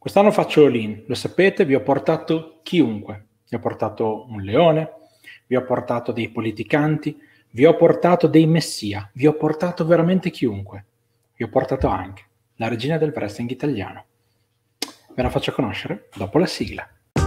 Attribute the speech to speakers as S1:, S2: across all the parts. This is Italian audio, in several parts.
S1: Quest'anno faccio all-in, lo sapete, vi ho portato chiunque. Vi ho portato un leone, vi ho portato dei politicanti, vi ho portato dei messia, vi ho portato veramente chiunque. Vi ho portato anche la regina del wrestling italiano. Ve la faccio conoscere dopo la sigla.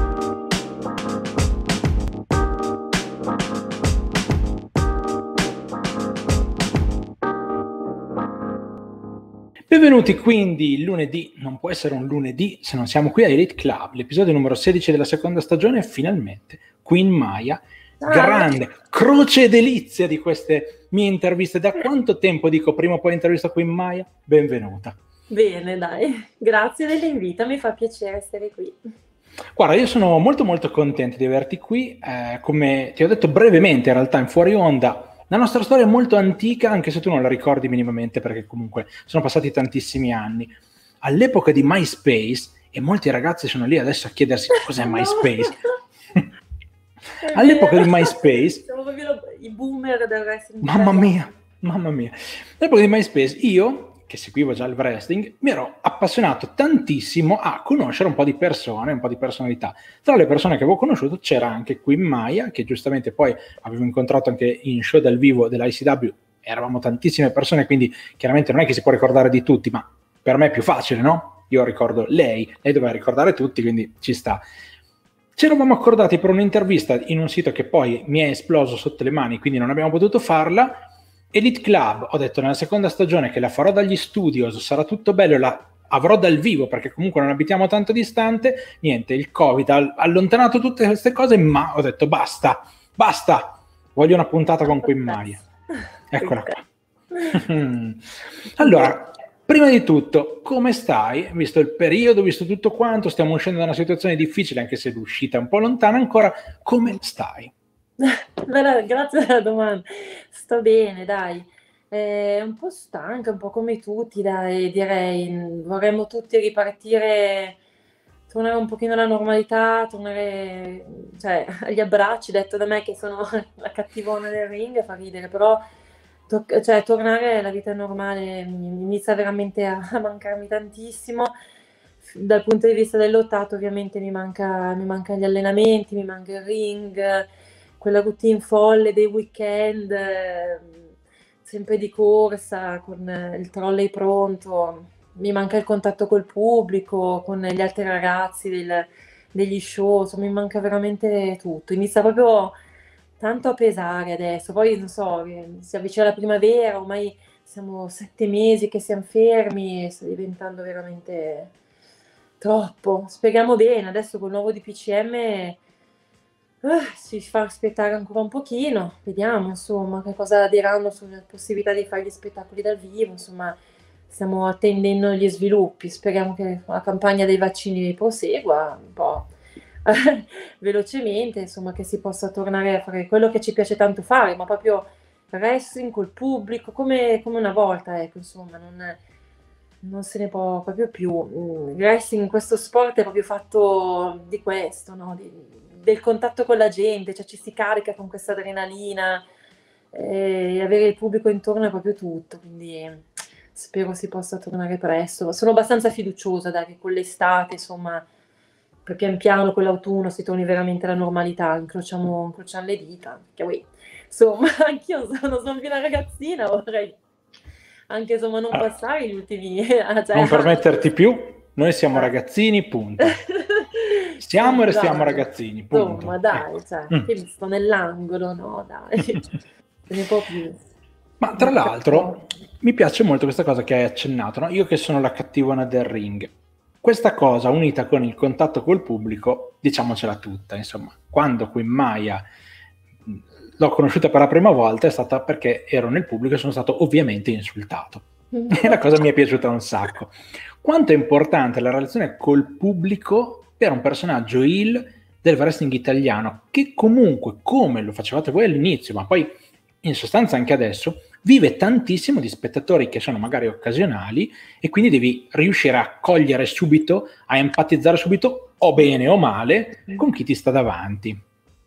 S1: Benvenuti quindi il lunedì, non può essere un lunedì se non siamo qui a Elite Club, l'episodio numero 16 della seconda stagione, finalmente Queen Maya, grande croce e delizia di queste mie interviste. Da quanto tempo dico prima o poi intervista Queen Maya? Benvenuta.
S2: Bene, dai, grazie dell'invito, mi fa piacere essere qui.
S1: Guarda, io sono molto molto contento di averti qui, come ti ho detto brevemente in realtà in fuori onda. La nostra storia è molto antica, anche se tu non la ricordi minimamente, perché comunque sono passati tantissimi anni. All'epoca di MySpace, e molti ragazzi sono lì adesso a chiedersi cos'è MySpace. All'epoca di MySpace...
S2: Siamo proprio i boomer del wrestling.
S1: Mamma mia. All'epoca di MySpace, io, che seguivo già il wrestling, mi ero appassionato tantissimo a conoscere un po' di persone, un po' di personalità. Tra le persone che avevo conosciuto c'era anche Queen Maya, che giustamente poi avevo incontrato anche in show dal vivo dell'ICW. Eravamo tantissime persone, quindi chiaramente non è che si può ricordare di tutti, ma per me è più facile, no? Io ricordo lei doveva ricordare tutti, quindi ci sta. Ci eravamo accordati per un'intervista in un sito che poi mi è esploso sotto le mani, quindi non abbiamo potuto farla. Elite Club, ho detto nella seconda stagione che la farò dagli studios, sarà tutto bello, la avrò dal vivo perché comunque non abitiamo tanto distante. Niente, il Covid ha allontanato tutte queste cose, ma ho detto basta, voglio una puntata con Queen Maya. Eccola qua. Allora, prima di tutto, come stai? Visto il periodo, visto tutto quanto, stiamo uscendo da una situazione difficile, anche se l'uscita è un po' lontana ancora, come stai?
S2: Grazie della domanda. Sto bene, dai. Un po' stanca, un po' come tutti, dai, direi. Vorremmo tutti ripartire, tornare un pochino alla normalità, tornare, cioè, agli abbracci, detto da me che sono la cattivona del ring, fa ridere, però tornare alla vita normale mi inizia veramente a mancarmi tantissimo. Dal punto di vista del lottato ovviamente mi manca gli allenamenti, mi manca il ring, quella routine folle dei weekend, sempre di corsa, con il trolley pronto, mi manca il contatto col pubblico, con gli altri ragazzi degli show, insomma, mi manca veramente tutto. Inizia proprio tanto a pesare adesso, poi non so, si avvicina la primavera, ormai siamo 7 mesi che siamo fermi, sta diventando veramente troppo. Speriamo bene, adesso col nuovo DPCM si fa aspettare ancora un pochino, vediamo insomma che cosa diranno sulla possibilità di fare gli spettacoli dal vivo, insomma stiamo attendendo gli sviluppi, speriamo che la campagna dei vaccini prosegua un po' velocemente, insomma che si possa tornare a fare quello che ci piace tanto fare, ma proprio wrestling col pubblico, come una volta, ecco, insomma, non se ne può proprio più. Il wrestling, questo sport è proprio fatto di questo, no? Del contatto con la gente, cioè ci si carica con questa adrenalina, e avere il pubblico intorno è proprio tutto, quindi spero si possa tornare presto. Sono abbastanza fiduciosa, dai, che con l'estate, insomma, per pian piano con l'autunno si torni veramente alla normalità, incrociamo le dita, perché insomma, anch'io sono più una ragazzina, vorrei anche insomma non passare gli ultimi
S1: non permetterti più, noi siamo ragazzini, punto. Siamo e restiamo ragazzini, punto.
S2: Insomma, dai, cioè, che sto nell'angolo, no, dai, se ne può più.
S1: Ma tra l'altro mi piace molto questa cosa che hai accennato, no? Io che sono la cattivona del ring. Questa cosa unita con il contatto col pubblico, diciamocela tutta, insomma, quando Queen Maya l'ho conosciuta per la prima volta è stata perché ero nel pubblico e sono stato ovviamente insultato. E la cosa mi è piaciuta un sacco. Quanto è importante la relazione col pubblico per un personaggio heel del wrestling italiano, che comunque, come lo facevate voi all'inizio, ma poi in sostanza anche adesso, vive tantissimo di spettatori che sono magari occasionali e quindi devi riuscire a cogliere subito, a empatizzare subito, o bene o male, con chi ti sta davanti.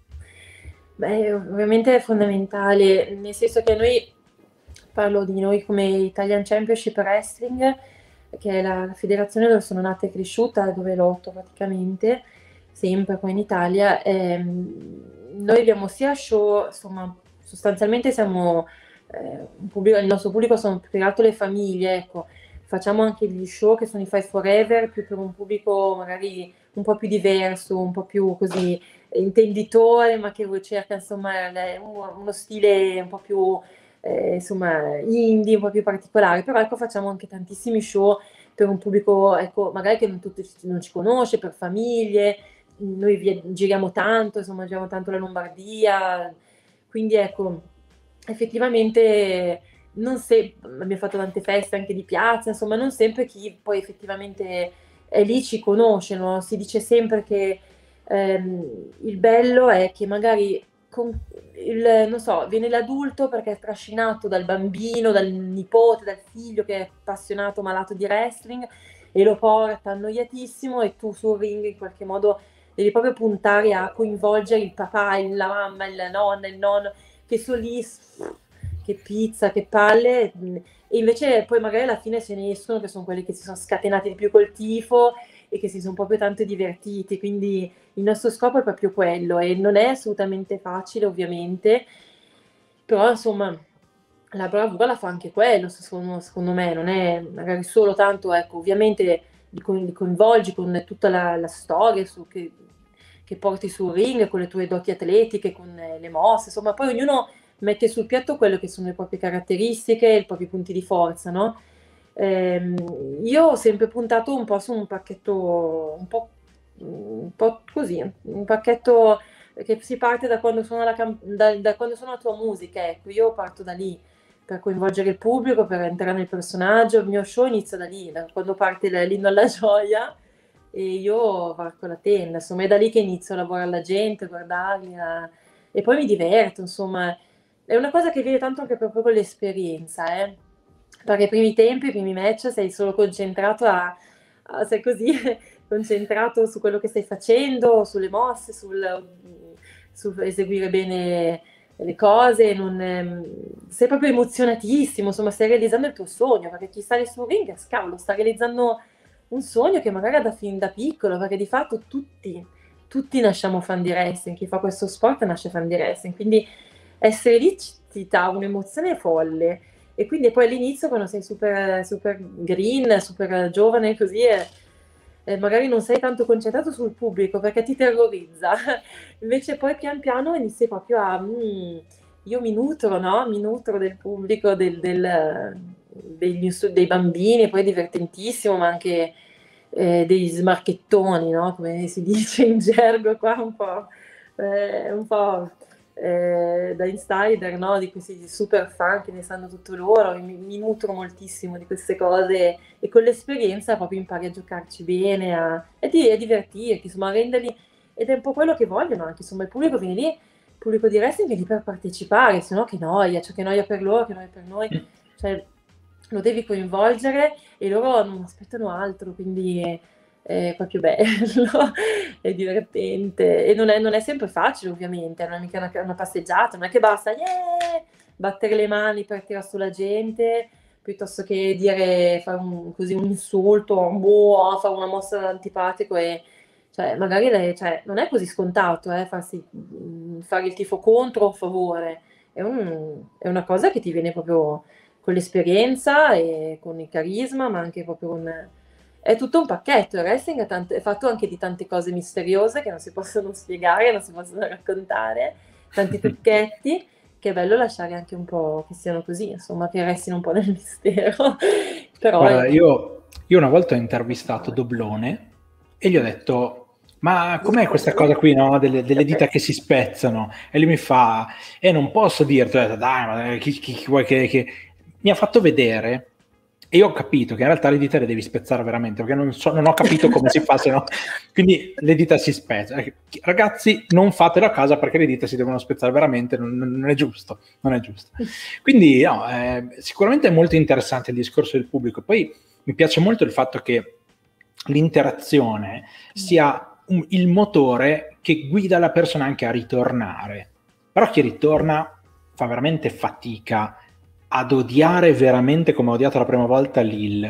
S2: Beh, ovviamente è fondamentale, nel senso che noi, parlo di noi come Italian Championship Wrestling, che è la federazione dove sono nata e cresciuta, dove lotto praticamente, sempre qua in Italia. Noi abbiamo sia show, insomma, sostanzialmente siamo il nostro pubblico sono più che altro le famiglie, ecco. Facciamo anche gli show che sono i Five Forever, più per un pubblico magari un po' più diverso, un po' più così intenditore, ma che cerca insomma uno stile un po' più insomma indie, un po' più particolare. Però ecco, facciamo anche tantissimi show per un pubblico, ecco, magari che non ci conosce, per famiglie. Noi giriamo tanto, insomma, giriamo tanto la Lombardia, quindi ecco, effettivamente non abbiamo fatto tante feste anche di piazza, insomma, non sempre chi poi effettivamente è lì ci conosce, no? Si dice sempre che il bello è che magari non so, viene l'adulto perché è trascinato dal bambino, dal nipote, dal figlio che è appassionato, malato di wrestling e lo porta annoiatissimo, e tu sul ring in qualche modo devi proprio puntare a coinvolgere il papà, la mamma, il nonno, che sono lì, che pizza, che palle, e invece poi magari alla fine se ne escono che sono quelli che si sono scatenati di più col tifo e che si sono proprio tanto divertiti. Quindi il nostro scopo è proprio quello, e non è assolutamente facile ovviamente, però insomma la bravura la fa anche quello, secondo me, non è magari solo tanto, ecco, ovviamente li coinvolgi con tutta la storia che porti sul ring, con le tue doti atletiche, con le mosse, insomma, poi ognuno mette sul piatto quello che sono le proprie caratteristiche, i propri punti di forza, no? Io ho sempre puntato un po' su un pacchetto un po' così, un pacchetto che si parte da quando suona da quando suona la tua musica, ecco, io parto da lì per coinvolgere il pubblico, per entrare nel personaggio. Il mio show inizia da lì, da quando parte l'inno alla gioia, e io varco la tenda, insomma è da lì che inizio a lavorare alla gente, a guardarli, e poi mi diverto, insomma è una cosa che viene tanto anche proprio con l'esperienza, perché i primi tempi, i primi match sei solo concentrato sei così concentrato su quello che stai facendo, sulle mosse, su eseguire bene le cose, sei proprio emozionatissimo, insomma stai realizzando il tuo sogno, perché chi sale sul ring, cavolo, sta realizzando un sogno che magari ha da fin da piccolo, perché di fatto tutti nasciamo fan di wrestling, chi fa questo sport nasce fan di wrestling, quindi essere lì ti dà un'emozione folle. E quindi poi all'inizio, quando sei super, super green, super giovane così, magari non sei tanto concentrato sul pubblico perché ti terrorizza, invece poi pian piano inizi proprio io mi nutro, no? Mi nutro del pubblico, dei bambini, poi è divertentissimo, ma anche degli smarchettoni, no? Come si dice in gergo qua, un po' da insider, no? Di questi super fan che ne sanno tutto loro. Mi nutro moltissimo di queste cose, e con l'esperienza proprio impari a giocarci bene, a divertirti, insomma, a renderli, ed è un po' quello che vogliono anche, insomma, il pubblico viene lì, il pubblico di wrestling viene lì per partecipare, se no che noia, cioè che noia per loro, che noia per noi, cioè lo devi coinvolgere e loro non aspettano altro, quindi è proprio bello, è divertente, e non è sempre facile ovviamente, non è mica una passeggiata, non è che basta battere le mani per tirare su la gente, piuttosto che fare così un insulto, fare una mossa antipatico, e cioè, magari cioè, non è così scontato fare il tifo contro o a favore, è una cosa che ti viene proprio con l'esperienza e con il carisma, ma anche proprio è tutto un pacchetto. Il wrestling è fatto anche di tante cose misteriose che non si possono spiegare, non si possono raccontare, tanti trucchetti, che è bello lasciare anche un po' che siano così, insomma, che restino un po' nel mistero. Però
S1: guarda, io una volta ho intervistato Doblone e gli ho detto: ma com'è questa cosa qui, no? Delle dita che si spezzano? E lui mi fa: non posso dirti. Ho detto: dai, ma chi vuoi che... Mi ha fatto vedere, e io ho capito che in realtà le dita le devi spezzare veramente, perché non ho capito come si fa, se no. Quindi le dita si spezzano. Ragazzi, non fatelo a casa, perché le dita si devono spezzare veramente, non è giusto, non è giusto. Quindi no, sicuramente è molto interessante il discorso del pubblico. Poi mi piace molto il fatto che l'interazione sia il motore che guida la persona anche a ritornare. Però chi ritorna fa veramente fatica ad odiare veramente come ho odiato la prima volta Lil,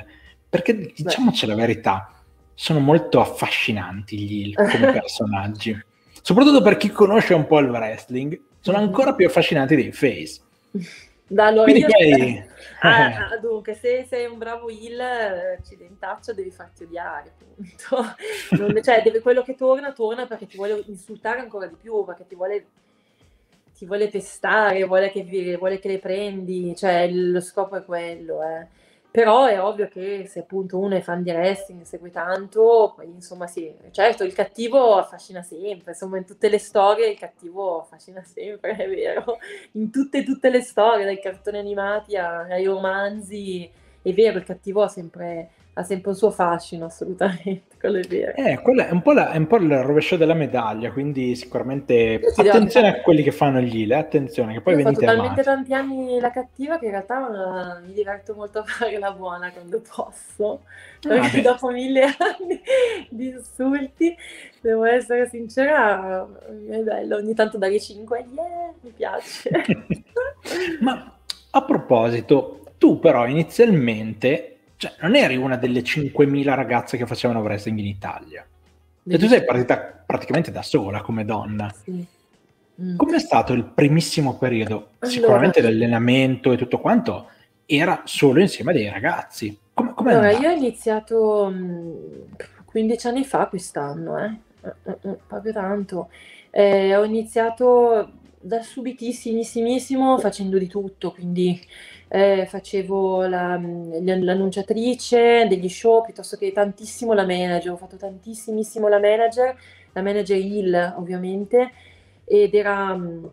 S1: perché
S2: Beh.
S1: diciamoci la verità, sono molto affascinanti gli heel come personaggi, soprattutto per chi conosce un po' il wrestling, sono ancora più affascinanti dei face.
S2: Allora
S1: Quindi
S2: io
S1: poi
S2: dunque, se sei un bravo heel, accidentaccio, devi farti odiare, punto. Cioè, quello che torna perché ti vuole insultare ancora di più, perché ti vuole pestare, vuole che le prendi, cioè lo scopo è quello, Però è ovvio che se appunto uno è fan di wrestling, segue tanto, poi insomma sì, certo il cattivo affascina sempre, insomma in tutte le storie il cattivo affascina sempre, è vero, in tutte le storie, dai cartoni animati ai romanzi, è vero, il cattivo ha sempre un suo fascino, assolutamente, quello è vero.
S1: quella è un po' il rovescio della medaglia, quindi sicuramente
S2: Io ti devo
S1: attenzione a quelli che fanno gli heel, attenzione che poi
S2: Io ho fatto
S1: venite
S2: talmente
S1: amati.
S2: tanti anni la cattiva che in realtà mi diverto molto a fare la buona quando posso,
S1: Ah,
S2: perché
S1: beh.
S2: dopo 1000 anni di insulti, devo essere sincera, è bello ogni tanto dare 5, mi piace.
S1: Ma a proposito, tu però inizialmente, cioè, non eri una delle 5.000 ragazze che facevano wrestling in Italia. Cioè, tu sei partita praticamente da sola come donna.
S2: Sì.
S1: Com'è stato il primissimo periodo?
S2: Allora,
S1: Sicuramente l'allenamento e tutto quanto era solo insieme a dei ragazzi. Com'è
S2: allora io ho
S1: andato?
S2: iniziato 15 anni fa quest'anno, proprio tanto. Ho iniziato da subitissimissimo facendo di tutto, quindi facevo l'annunciatrice degli show, piuttosto che tantissimo la manager, ho fatto tantissimissimo la manager heel ovviamente, ed era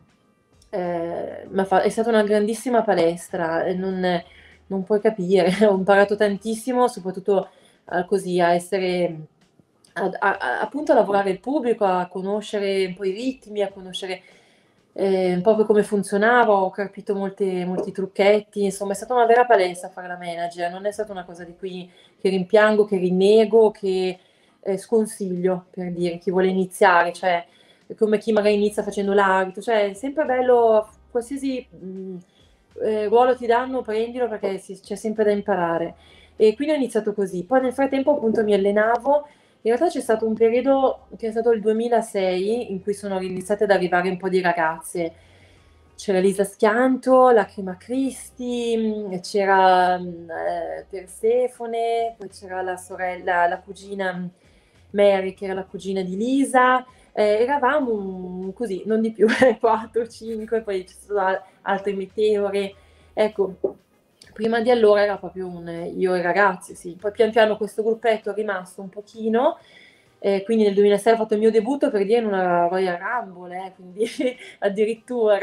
S2: è stata una grandissima palestra, e non puoi capire, ho imparato tantissimo, soprattutto così a essere appunto a lavorare il pubblico, a conoscere un po' i ritmi, a conoscere proprio come funzionava, ho capito molti trucchetti, insomma è stata una vera palestra fare la manager, non è stata una cosa di cui che rimpiango, che rinnego, che sconsiglio per dire chi vuole iniziare, cioè come chi magari inizia facendo l'arbitro, cioè è sempre bello, qualsiasi ruolo ti danno, prendilo perché c'è sempre da imparare. E quindi ho iniziato così. Poi nel frattempo appunto mi allenavo. In realtà c'è stato un periodo che è stato il 2006 in cui sono iniziate ad arrivare un po' di ragazze. C'era Lisa Schianto, Lacrima Cristi, c'era Persefone, poi c'era la sorella, la cugina Mary che era la cugina di Lisa. Eravamo così, non di più, 4, 5, poi ci sono altre meteore. Ecco, prima di allora era proprio io e i ragazzi, sì. Poi pian piano questo gruppetto è rimasto un pochino, quindi nel 2006 ho fatto il mio debutto per dire in una Royal Rumble, quindi addirittura.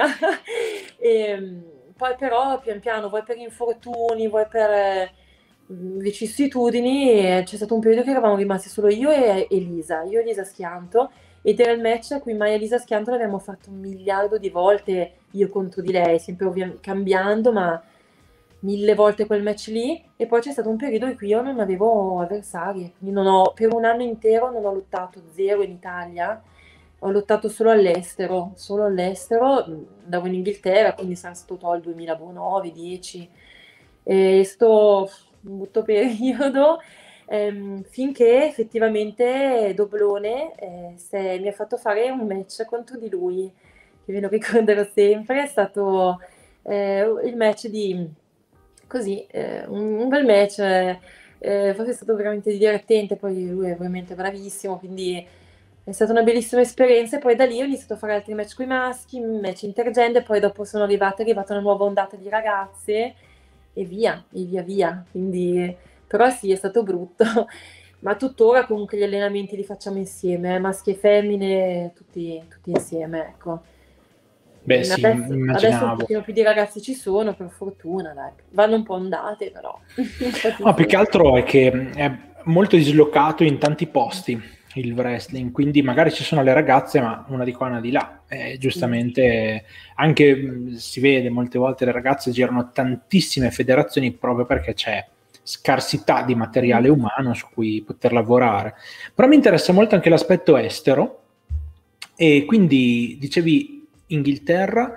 S2: Poi però pian piano, vuoi per infortuni, vuoi per vicissitudini, c'è stato un periodo che eravamo rimasti solo io e Elisa Schianto, ed era il match a cui mai Elisa Schianto l'abbiamo fatto 1 miliardo di volte, io contro di lei, sempre cambiando, ma 1000 volte quel match lì. E poi c'è stato un periodo in cui io non avevo avversari, quindi per un anno intero non ho lottato, zero in Italia, ho lottato solo all'estero, andavo in Inghilterra, quindi sarà stato il 2009, 10, e sto un brutto periodo, finché effettivamente Doblone mi ha fatto fare un match contro di lui, che me lo ricorderò sempre, è stato il match così, un bel match, forse è stato veramente divertente, poi lui è veramente bravissimo, quindi è stata una bellissima esperienza. E poi da lì ho iniziato a fare altri match con i maschi, match intergender, poi dopo è arrivata una nuova ondata di ragazze e via. Quindi, però sì, è stato brutto. Ma tuttora comunque gli allenamenti li facciamo insieme, maschi e femmine, tutti insieme, ecco.
S1: Beh sì,
S2: Adesso un
S1: immaginavo.
S2: pochino più di ragazzi ci sono, per fortuna, dai. Vanno un po' ondate, però.
S1: No, più che altro è che è molto dislocato in tanti posti il wrestling, quindi magari ci sono le ragazze, ma una di qua, una di là. Giustamente anche si vede molte volte le ragazze girano tantissime federazioni proprio perché c'è scarsità di materiale umano su cui poter lavorare. Però mi interessa molto anche l'aspetto estero, e quindi dicevi Inghilterra,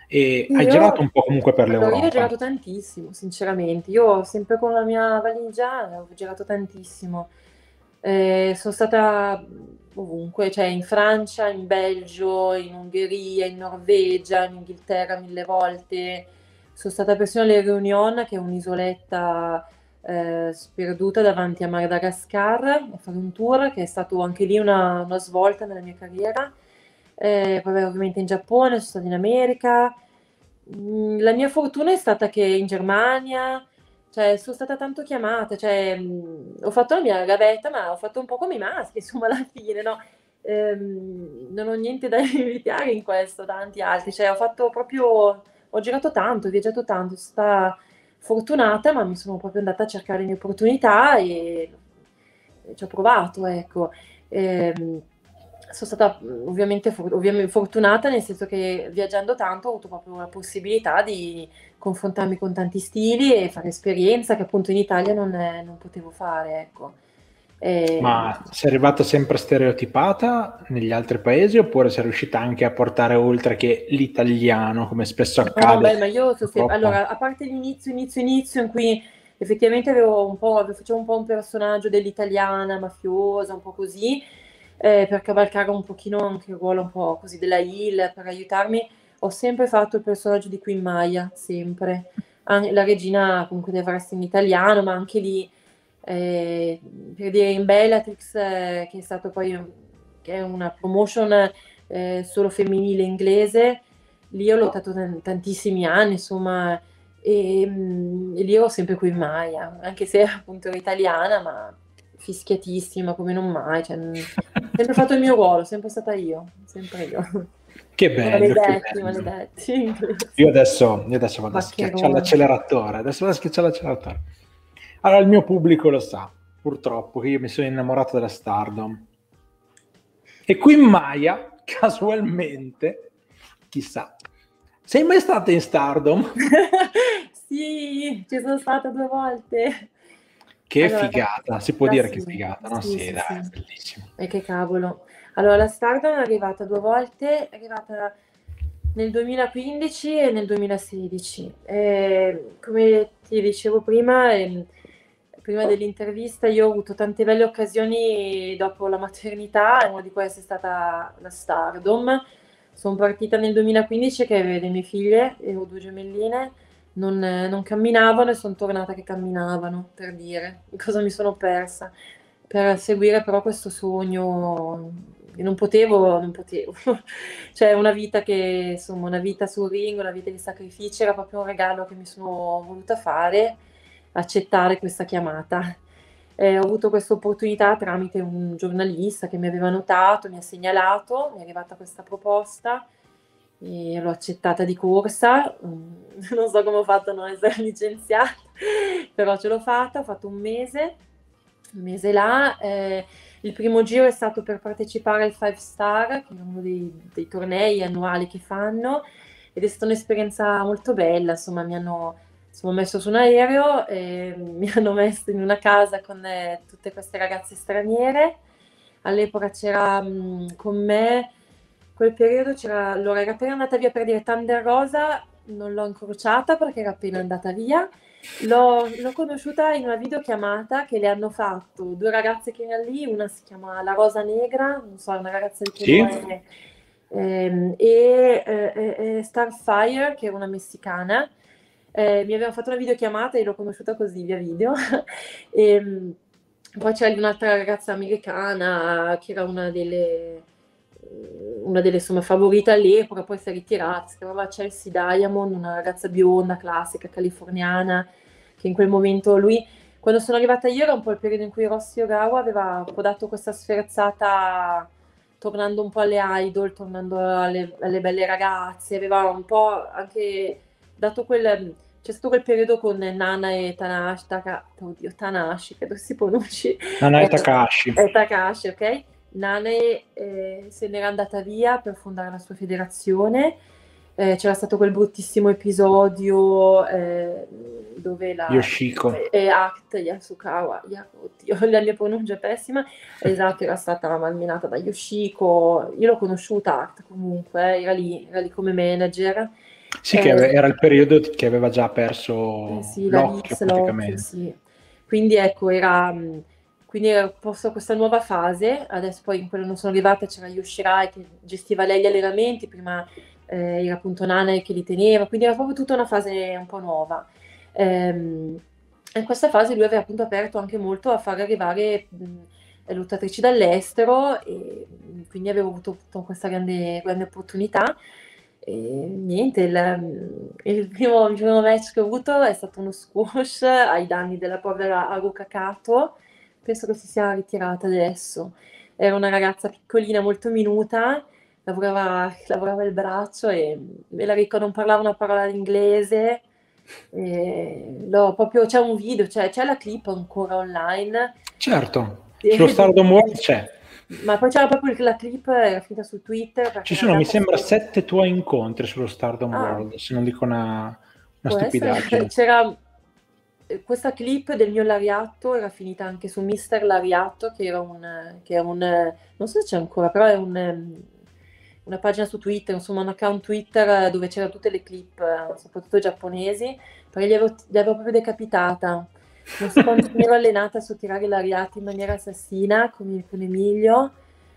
S1: E hai girato
S2: Io,
S1: un po' comunque per
S2: allora, io ho
S1: l'Europa.
S2: girato tantissimo, sinceramente. Io sempre con la mia valigia ho girato tantissimo. Sono stata ovunque, cioè in Francia, in Belgio, in Ungheria, in Norvegia, in Inghilterra 1000 volte. Sono stata persino alle Réunion, che è un'isoletta sperduta davanti a Madagascar, a fare un tour, che è stato anche lì una svolta nella mia carriera. Poi ovviamente in Giappone, sono stata in America. La mia fortuna è stata che in Germania, cioè, sono stata tanto chiamata, cioè, ho fatto la mia gavetta, ma ho fatto un po' come i maschi, insomma, alla fine, no? Non ho niente da invidiare in questo, tanti altri, cioè, ho fatto proprio, ho girato tanto, ho viaggiato tanto, sono stata fortunata, ma mi sono proprio andata a cercare le mie opportunità e ci ho provato, ecco. Ehm, Sono stata ovviamente, ovviamente fortunata, nel senso che viaggiando tanto ho avuto proprio la possibilità di confrontarmi con tanti stili e fare esperienza che appunto in Italia non potevo fare, ecco. E-
S1: Ma sei arrivata sempre stereotipata negli altri paesi oppure sei riuscita anche a portare oltre che l'italiano, come spesso
S2: No,
S1: accade
S2: beh, ma io so sempre,
S1: purtroppo?
S2: allora, a parte l'inizio in cui effettivamente avevo un po', facevo un po' un personaggio dell'italiana mafiosa, un po' così, per cavalcare un pochino anche il ruolo un po' così della Hill, per aiutarmi, ho sempre fatto il personaggio di Queen Maya, sempre. La regina comunque del wrestling italiano, ma anche lì, eh, per dire in Bellatrix, che è stato poi, che è una promotion solo femminile inglese. Lì ho lottato tantissimi anni, insomma, e lì ho sempre qui Maya, anche se appunto ero italiana, ma fischiatissima come non mai, cioè, sempre fatto il mio ruolo, sempre stata io, sempre io.
S1: Che bello, che
S2: Maledetti,
S1: bello.
S2: maledetti, inglesi.
S1: Io adesso vado a schiacciare
S2: Maccheroni.
S1: l'acceleratore. Adesso vado a schiacciare l'acceleratore. Allora, il mio pubblico lo sa, purtroppo, che io mi sono innamorato della Stardom. E qui Maya, casualmente, chissà, sei mai stata in Stardom?
S2: Sì, ci sono stata 2 volte.
S1: Che
S2: Allora,
S1: figata, si può
S2: la
S1: dire che
S2: sì,
S1: figata, no?
S2: sì,
S1: Sì,
S2: sì,
S1: dai,
S2: sì.
S1: bellissimo.
S2: E che cavolo. Allora, la Stardom è arrivata 2 volte, è arrivata nel 2015 e nel 2016. Come ti dicevo prima, prima dell'intervista, io ho avuto tante belle occasioni dopo la maternità, e una di queste è stata la Stardom. Sono partita nel 2015 che avevo le mie figlie, avevo 2 gemelline, non camminavano e sono tornata che camminavano, per dire cosa mi sono persa, per seguire però questo sogno. Non potevo. Cioè una vita che, insomma, una vita sul ring, una vita di sacrifici, era proprio un regalo che mi sono voluta fare, accettare questa chiamata. Ho avuto questa opportunità tramite un giornalista che mi aveva notato, mi ha segnalato, mi è arrivata questa proposta e l'ho accettata di corsa. Non so come ho fatto a non essere licenziata, però ce l'ho fatta, ho fatto un mese là. Il primo giro è stato per partecipare al Five Star, che è uno dei tornei annuali che fanno, ed è stata un'esperienza molto bella, insomma, sono messo su un aereo e mi hanno messo in una casa con tutte queste ragazze straniere. All'epoca c'era con me, quel periodo c'era, allora era appena andata via, per dire, Thunder Rosa, non l'ho incrociata perché era appena andata via. L'ho conosciuta in una videochiamata che le hanno fatto 2 ragazze che erano lì, una si chiama La Rosa Negra, non so, una ragazza di
S1: Sì?
S2: colore, e Starfire, che era una messicana. Mi avevano fatto una videochiamata e l'ho conosciuta così via video. E, poi c'era un'altra ragazza americana che era una delle insomma, favorite all'epoca, poi si è ritirata, si chiamava Chelsea Diamond, una ragazza bionda, classica, californiana, che in quel momento lui, quando sono arrivata io, era un po' il periodo in cui Rossi Ogawa aveva un po' dato questa sferzata, tornando un po' alle idol, tornando alle belle ragazze, aveva un po' anche dato c'è stato quel periodo con Nana e Tanahashi, oddio, Tanahashi, credo si pronunci,
S1: Nanai Takahashi.
S2: Takahashi, ok? Nane se n'era andata via per fondare la sua federazione. C'era stato quel bruttissimo episodio dove
S1: Yoshiko.
S2: Act Yasukawa, oddio, la mia pronuncia è pessima, esatto, era stata malmenata da Yoshiko. Io l'ho conosciuta Act comunque, era lì come manager.
S1: Sì, che era il periodo che aveva già perso
S2: Sì, la
S1: l'occhio
S2: vis, l'occhio,
S1: praticamente.
S2: sì. Quindi ecco, quindi era posto questa nuova fase, adesso poi in quello non sono arrivata, c'era Yoshirai che gestiva lei gli allenamenti, prima era appunto Nana che li teneva, quindi era proprio tutta una fase un po' nuova. In questa fase lui aveva appunto aperto anche molto a far arrivare lottatrici dall'estero e quindi avevo avuto tutta questa grande, grande opportunità. E niente, il primo match che ho avuto è stato uno squash ai danni della povera Haruka Kato, penso che si sia ritirata adesso. Era una ragazza piccolina, molto minuta, lavorava il braccio e me la ricordo, non parlava una parola di inglese. C'è un video, c'è la clip ancora online.
S1: Certo, sullo Stardom World c'è.
S2: Ma poi c'era proprio la clip, era finita su Twitter perché
S1: Ci
S2: la
S1: sono, mi
S2: ragazza
S1: sembra, 7 tuoi incontri sullo Stardom
S2: Ah,
S1: World, se non dico una
S2: può essere.
S1: stupidaggine.
S2: C'era questa clip del mio Lariatto, era finita anche su Mister Lariatto, che è un, non so se c'è ancora, però è una pagina su Twitter, insomma un account Twitter dove c'erano tutte le clip, soprattutto giapponesi, perché gli avevo proprio decapitata. Non so quanto mi ero allenata su tirare lariati in maniera assassina con Emilio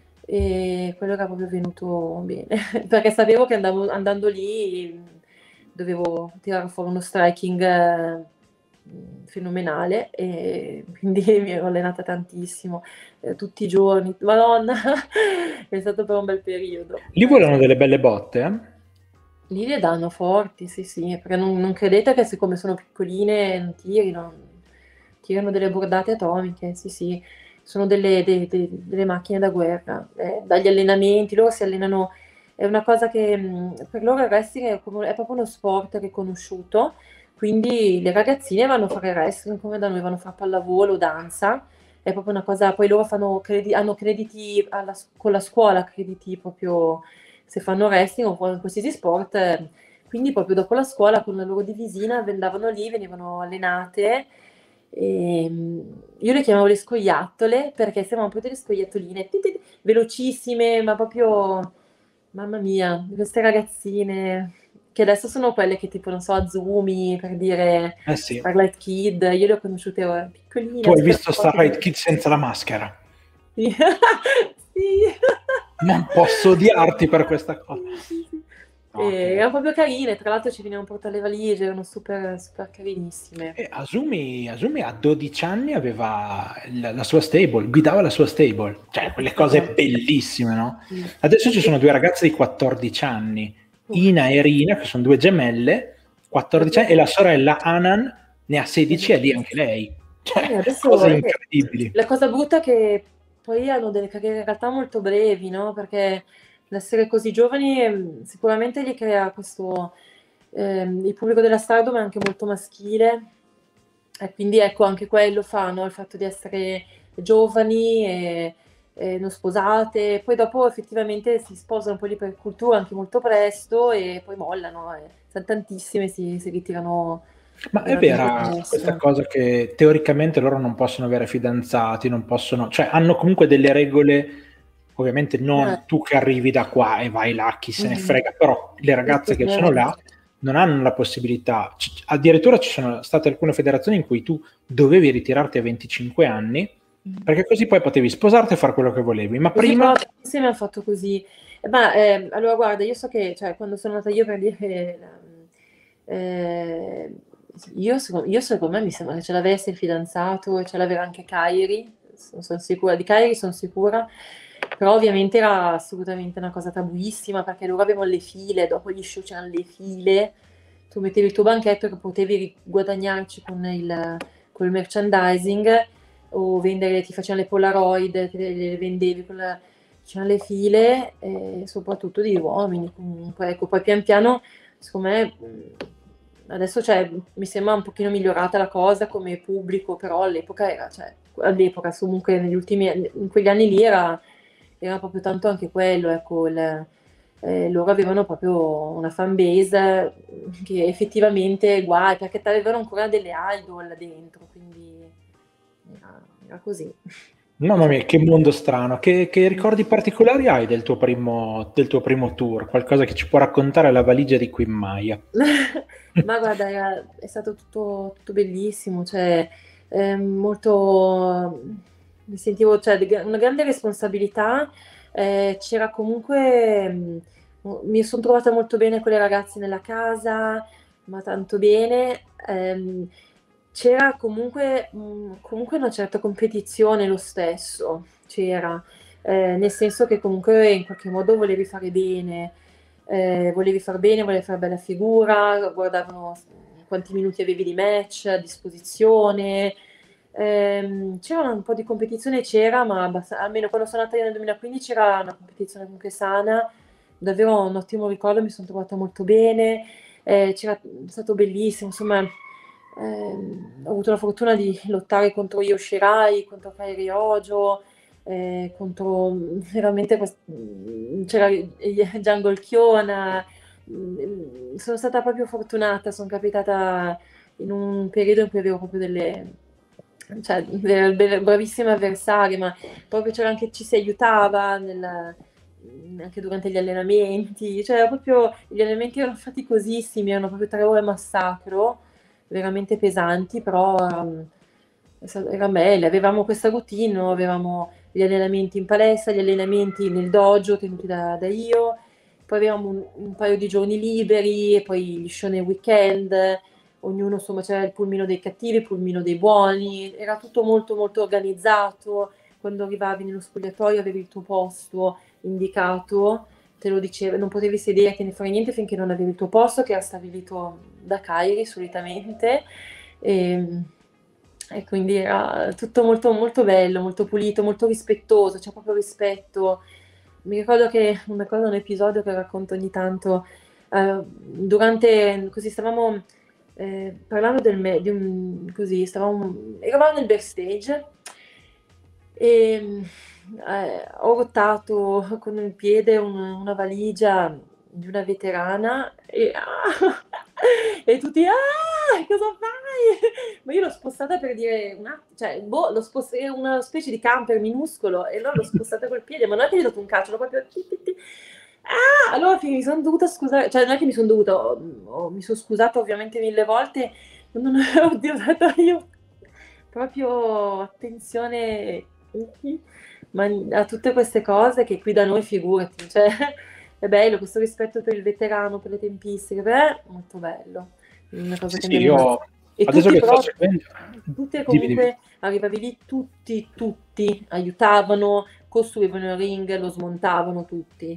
S2: e quello era proprio venuto bene, perché sapevo che andando lì dovevo tirare fuori uno striking fenomenale e quindi mi ero allenata tantissimo, tutti i giorni, Madonna, è stato per un bel periodo.
S1: Lì volano delle belle botte, eh?
S2: Lì le danno forti, sì, sì, perché non credete che siccome sono piccoline non tirano delle bordate atomiche, sì, sì, sono delle macchine da guerra, dagli allenamenti, loro si allenano, è una cosa che per loro il wrestling è proprio uno sport riconosciuto, quindi le ragazzine vanno a fare wrestling come da noi, vanno a fare pallavolo, danza, è proprio una cosa, poi loro hanno crediti con la scuola, crediti proprio se fanno wrestling o qualsiasi sport, quindi proprio dopo la scuola con la loro divisina andavano lì, venivano allenate. Io le chiamavo le scoiattole perché sembravano proprio delle scoiattoline, velocissime, ma proprio, mamma mia, queste ragazzine che adesso sono quelle che tipo, non so, Azumi, per dire
S1: Eh sì.
S2: Starlight Kid, io le ho conosciute
S1: Tu
S2: piccoline,
S1: hai
S2: super
S1: visto Starlight
S2: forti.
S1: Kid senza la maschera.
S2: Sì. Sì.
S1: Non posso odiarti per questa cosa.
S2: Sì, sì, sì.
S1: No,
S2: Erano proprio carine, tra l'altro ci venivano a portare le valigie, erano super, super carinissime.
S1: Asumi a 12 anni aveva la sua stable, guidava la sua stable, cioè quelle cose
S2: Esatto.
S1: bellissime, no?
S2: Sì.
S1: Adesso ci sono due ragazze di 14 anni,
S2: Uff,
S1: Ina e Rina, che sono due gemelle, 14 anni, e la sorella Anan ne ha 16 e lì anche lei. Cioè,
S2: adesso
S1: cose incredibili.
S2: la cosa brutta è che poi hanno delle carriere in realtà molto brevi, no? Perché l'essere così giovani sicuramente gli crea questo... il pubblico della Stardom è anche molto maschile e quindi ecco anche quello fa, no? Il fatto di essere giovani e non sposate, poi dopo effettivamente si sposano poi lì per cultura anche molto presto e poi mollano, tantissime si ritirano
S1: Ma è
S2: veramente
S1: vera questa
S2: presto.
S1: cosa che teoricamente loro non possono avere fidanzati, non possono, cioè hanno comunque delle regole, ovviamente
S2: Eh,
S1: non tu che arrivi da qua e vai là, chi se ne
S2: mhm.
S1: frega, però le ragazze che sono là non hanno la possibilità, addirittura ci sono state alcune federazioni in cui tu dovevi ritirarti a 25 anni, perché così poi potevi sposarti e fare quello che volevi, ma
S2: Così
S1: prima...
S2: insieme hanno fatto così. Ma allora guarda, io so che cioè, quando sono andata io per dire eh, io secondo me mi sembra che ce l'avesse il fidanzato e ce l'aveva anche Kairi, sono sicura, di Kairi sono sicura, però ovviamente era assolutamente una cosa tabuissima perché loro avevano le file, dopo gli show c'erano le file, tu mettevi il tuo banchetto che potevi guadagnarci con il merchandising o vendere, ti facevano le Polaroid, te le vendevi, c'erano le file, soprattutto di uomini comunque. Ecco, poi pian piano, secondo me, adesso cioè, mi sembra un pochino migliorata la cosa come pubblico, però all'epoca era, cioè, all'epoca comunque in quegli anni lì era proprio tanto anche quello, ecco, loro avevano proprio una fan base che effettivamente guai, perché avevano ancora delle idol là dentro, quindi era così.
S1: Mamma mia, che mondo strano. Che ricordi particolari hai del tuo primo tour? Qualcosa che ci può raccontare la valigia di Queen Maya?
S2: Ma guarda, è stato tutto bellissimo, cioè molto, mi sentivo, cioè, una grande responsabilità, c'era comunque, mi sono trovata molto bene con le ragazze nella casa, ma tanto bene. C'era comunque una certa competizione lo stesso, c'era, nel senso che comunque in qualche modo volevi far bene, volevi fare bella figura, guardavano quanti minuti avevi di match a disposizione. C'era un po' di competizione, c'era, ma almeno quando sono andata nel 2015 era una competizione comunque sana, davvero un ottimo ricordo, mi sono trovata molto bene, è stato bellissimo, insomma, ho avuto la fortuna di lottare contro Io Shirai, contro Kairi Ojo, contro veramente c'era Jungle Kiona. Sono stata proprio fortunata, sono capitata in un periodo in cui avevo proprio cioè, bravissime avversarie, ma proprio c'era anche ci si aiutava anche durante gli allenamenti, cioè proprio gli allenamenti erano faticosissimi, erano proprio 3 ore massacro, veramente pesanti, però era bello, avevamo questa routine, no? Avevamo gli allenamenti in palestra, gli allenamenti nel dojo tenuti da io, poi avevamo un paio di giorni liberi e poi gli show nel weekend, ognuno insomma c'era il pulmino dei cattivi, il pulmino dei buoni, era tutto molto molto organizzato, quando arrivavi nello spogliatoio avevi il tuo posto indicato, te lo diceva, non potevi sederti né fare niente finché non avevi il tuo posto che era stabilito da Kairi solitamente. E, e quindi era tutto molto, molto bello, molto pulito, molto rispettoso, c'è proprio rispetto. Mi ricordo che un episodio che racconto ogni tanto, durante, così stavamo parlando così, eravamo nel backstage e ho ruotato con il piede una valigia di una veterana e tutti, cosa fai? Ma io l'ho spostata per dire, cioè, boh, era una specie di camper minuscolo e allora l'ho spostata col piede, ma non è che gli ho dato un calcio, l'ho proprio... Allora mi sono dovuta scusare, cioè non è che mi sono dovuta, mi sono scusata ovviamente 1000 volte, non avevo dato io proprio attenzione ma a tutte queste cose che qui da noi figurati, cioè è bello questo rispetto per il veterano, per le tempistiche, molto bello, una cosa
S1: Sì,
S2: che mi
S1: sì,
S2: è
S1: io
S2: rimasta. E
S1: adesso
S2: tutti
S1: che sto
S2: però,
S1: seguendo...
S2: tutte
S1: Dimmi, dimmi.
S2: comunque arrivavi lì, tutti aiutavano, costruivano il ring, lo smontavano tutti.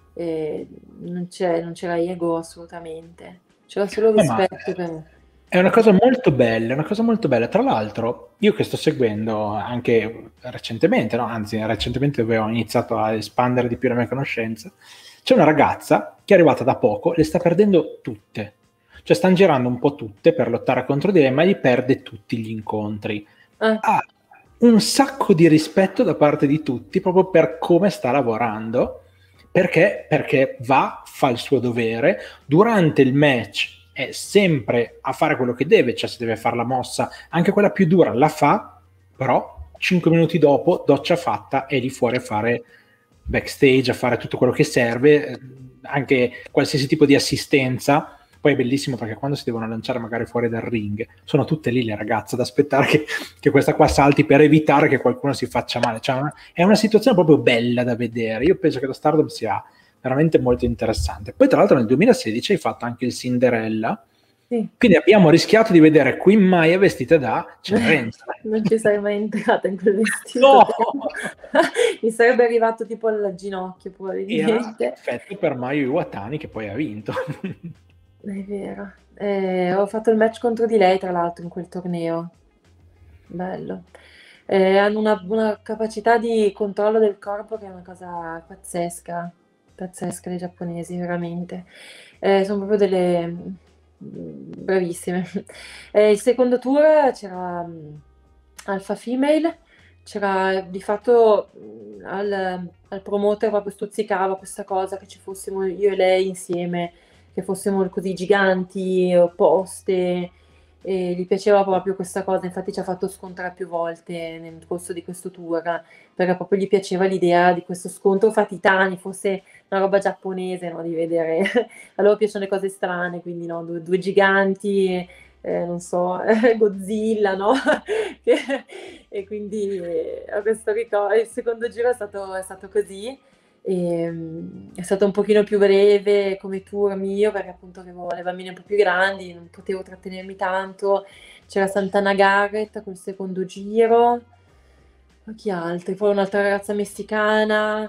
S2: Non c'era ego assolutamente, c'era solo
S1: Ma
S2: rispetto
S1: è una
S2: per
S1: cosa molto bella, è una cosa molto bella. Tra l'altro, io che sto seguendo anche recentemente, no? Anzi, recentemente dove ho iniziato a espandere di più la mia conoscenza, c'è una ragazza che è arrivata da poco, le sta perdendo tutte. Cioè, stanno girando un po' tutte per lottare contro di lei, ma gli perde tutti gli incontri. Ha un sacco di rispetto da parte di tutti proprio per come sta lavorando, perché fa il suo dovere, durante il match è sempre a fare quello che deve, cioè se deve fare la mossa, anche quella più dura la fa, però 5 minuti dopo, doccia fatta, è lì fuori a fare backstage, a fare tutto quello che serve, anche qualsiasi tipo di assistenza. Poi è bellissimo perché quando si devono lanciare magari fuori dal ring, sono tutte lì le ragazze ad aspettare che questa qua salti per evitare che qualcuno si faccia male. Cioè, è una situazione proprio bella da vedere. Io penso che lo Stardom sia veramente molto interessante. Poi tra l'altro nel 2016 hai fatto anche il Cinderella,
S2: sì.
S1: quindi abbiamo rischiato di vedere Queen Maya vestita da Cenerenza.
S2: Non ci sarei mai entrata in quel vestito.
S1: No!
S2: Mi sarebbe arrivato tipo al ginocchio,
S1: Era
S2: probabilmente.
S1: perfetto per Mayu Iwatani che poi ha vinto.
S2: È vero. Ho fatto il match contro di lei, tra l'altro, in quel torneo. Bello. Hanno una capacità di controllo del corpo che è una cosa pazzesca, pazzesca i giapponesi, veramente. Sono proprio delle bravissime. Il secondo tour c'era Alpha Female, c'era di fatto al promoter proprio stuzzicava questa cosa che ci fossimo io e lei insieme, che fossimo così giganti, opposte. e gli piaceva proprio questa cosa, infatti ci ha fatto scontrare più volte nel corso di questo tour, perché proprio gli piaceva l'idea di questo scontro fra titani, fosse una roba giapponese, no, di vedere. A loro piacciono le cose strane, quindi no, due giganti, non so, Godzilla, no? E quindi ho questo ricordo. Il secondo giro è stato così. È stato un pochino più breve come tour mio perché appunto avevo le bambine un po' più grandi, non potevo trattenermi tanto. C'era Santana Garrett col secondo giro, ma chi altri? Poi un'altra ragazza messicana.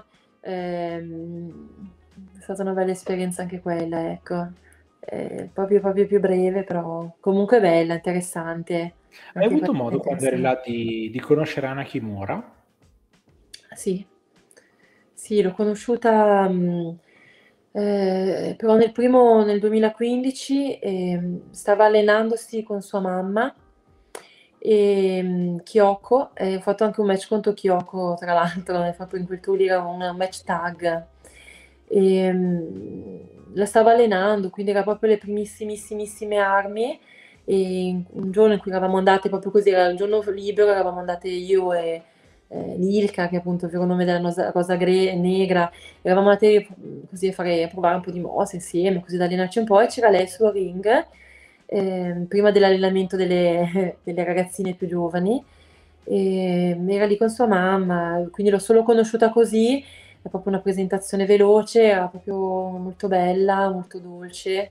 S2: È stata una bella esperienza anche quella, ecco. Proprio più breve, però comunque bella, interessante.
S1: Hai
S2: Anche
S1: avuto
S2: quella
S1: modo quando eri
S2: interessante.
S1: là di conoscere Anna Kimura?
S2: Sì, sì, l'ho conosciuta però nel 2015 stava allenandosi con sua mamma, Kyoko, e ho fatto anche un match contro Kyoko, tra l'altro, proprio in quel tour lì era un match tag. La stava allenando, quindi era proprio le primissimissime armi. E un giorno in cui eravamo andate proprio così, era il giorno libero, eravamo andate io e Nilka, che è appunto il vero nome della rosa negra, eravamo andate così a provare un po' di mosse insieme, così da allenarci un po', e c'era lei sul ring, prima dell'allenamento delle ragazzine più giovani, e era lì con sua mamma, quindi l'ho solo conosciuta così, è proprio una presentazione veloce, era proprio molto bella, molto dolce,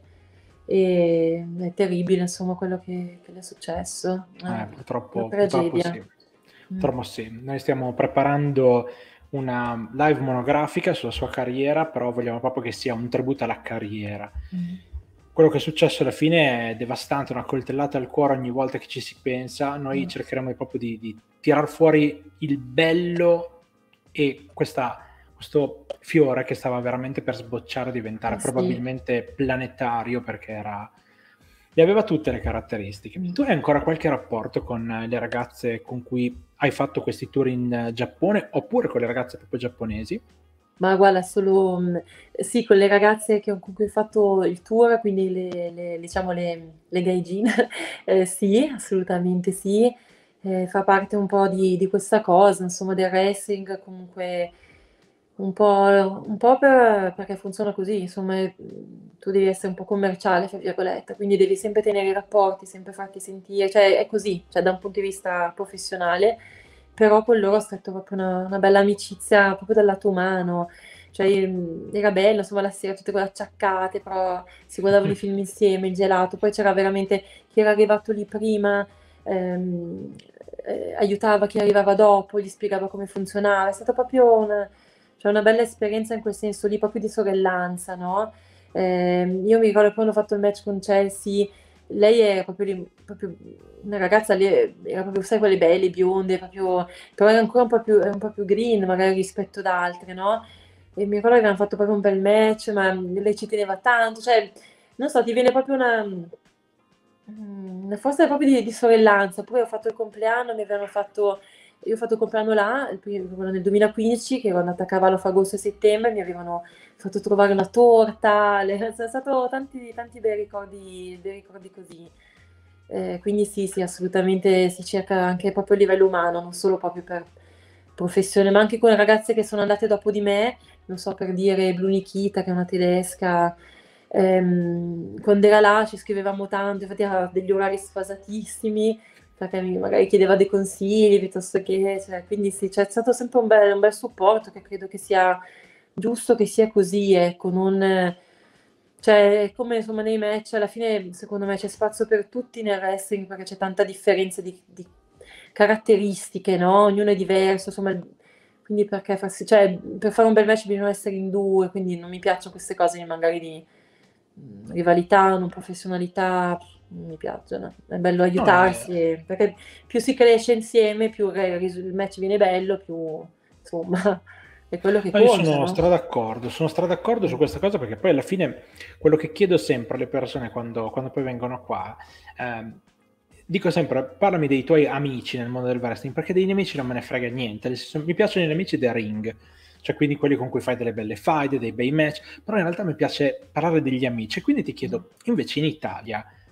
S2: e è terribile insomma quello che le è successo, una
S1: Purtroppo
S2: tragedia.
S1: sì.
S2: Mm.
S1: Purtroppo sì. Noi stiamo preparando una live monografica sulla sua carriera, però vogliamo proprio che sia un tributo alla carriera.
S2: Mm.
S1: Quello che è successo alla fine è devastante, una coltellata al cuore ogni volta che ci si pensa. Noi
S2: Mm.
S1: cercheremo proprio di tirar fuori il bello e questo fiore che stava veramente per sbocciare, diventare
S2: Sì.
S1: probabilmente planetario, perché e aveva tutte le caratteristiche. Tu hai ancora qualche rapporto con le ragazze con cui hai fatto questi tour in Giappone, oppure con le ragazze proprio giapponesi?
S2: Ma guarda, solo sì, con le ragazze con cui ho fatto il tour, quindi diciamo le gaijin, sì, assolutamente sì. Fa parte un po' di questa cosa, insomma, del wrestling, comunque un po' perché funziona così, insomma, tu devi essere un po' commerciale, fra virgolette, quindi devi sempre tenere i rapporti, sempre farti sentire, cioè è così, cioè da un punto di vista professionale, però con loro ho stretto proprio una bella amicizia proprio dal lato umano, cioè era bello, insomma, la sera tutte quelle acciaccate, però si guardavano i film insieme, il gelato, poi c'era veramente chi era arrivato lì prima, ehm, aiutava chi arrivava dopo, gli spiegava come funzionava, è stata proprio cioè una bella esperienza in quel senso lì, proprio di sorellanza, no? Io mi ricordo quando ho fatto il match con Chelsea, lei era proprio, proprio una ragazza, lei era proprio, sai, quelle belle, bionde, proprio, però era ancora un po' più green magari rispetto ad altre, no? E mi ricordo che abbiamo fatto proprio un bel match, ma lei ci teneva tanto, cioè, non so, ti viene proprio una forza proprio di sorellanza. Poi ho fatto il compleanno, io ho fatto il compleanno là, quello nel 2015, che ero andata a cavallo fra agosto e settembre, mi avevano fatto trovare una torta, sono stati tanti bei ricordi così. Quindi sì, sì, assolutamente si cerca anche proprio a livello umano, non solo proprio per professione, ma anche con le ragazze che sono andate dopo di me, non so, per dire Blu Nikita, che è una tedesca, quando era là ci scrivevamo tanto, infatti aveva degli orari sfasatissimi, perché magari chiedeva dei consigli piuttosto che, cioè, quindi sì, c'è stato sempre un bel supporto, che credo che sia giusto che sia così, ecco, non... Cioè, come insomma nei match, alla fine secondo me c'è spazio per tutti nel wrestling perché c'è tanta differenza di caratteristiche, no? Ognuno è diverso, insomma, quindi perché farsi, cioè, per fare un bel match bisogna essere in due, quindi non mi piacciono queste cose magari di rivalità, non professionalità, non mi piacciono. È bello
S1: No,
S2: aiutarsi, perché più si cresce insieme, più il match viene bello, più insomma, è quello che
S1: no, io
S2: conta, no?
S1: sono d'accordo su questa cosa, perché poi alla fine quello che chiedo sempre alle persone quando poi vengono qua, ehm, dico sempre, parlami dei tuoi amici nel mondo del wrestling, perché dei nemici non me ne frega niente, nel senso, mi piacciono i nemici del ring, cioè quindi quelli con cui fai delle belle fight, dei bei match, però in realtà mi piace parlare degli amici, e quindi ti chiedo, invece in Italia,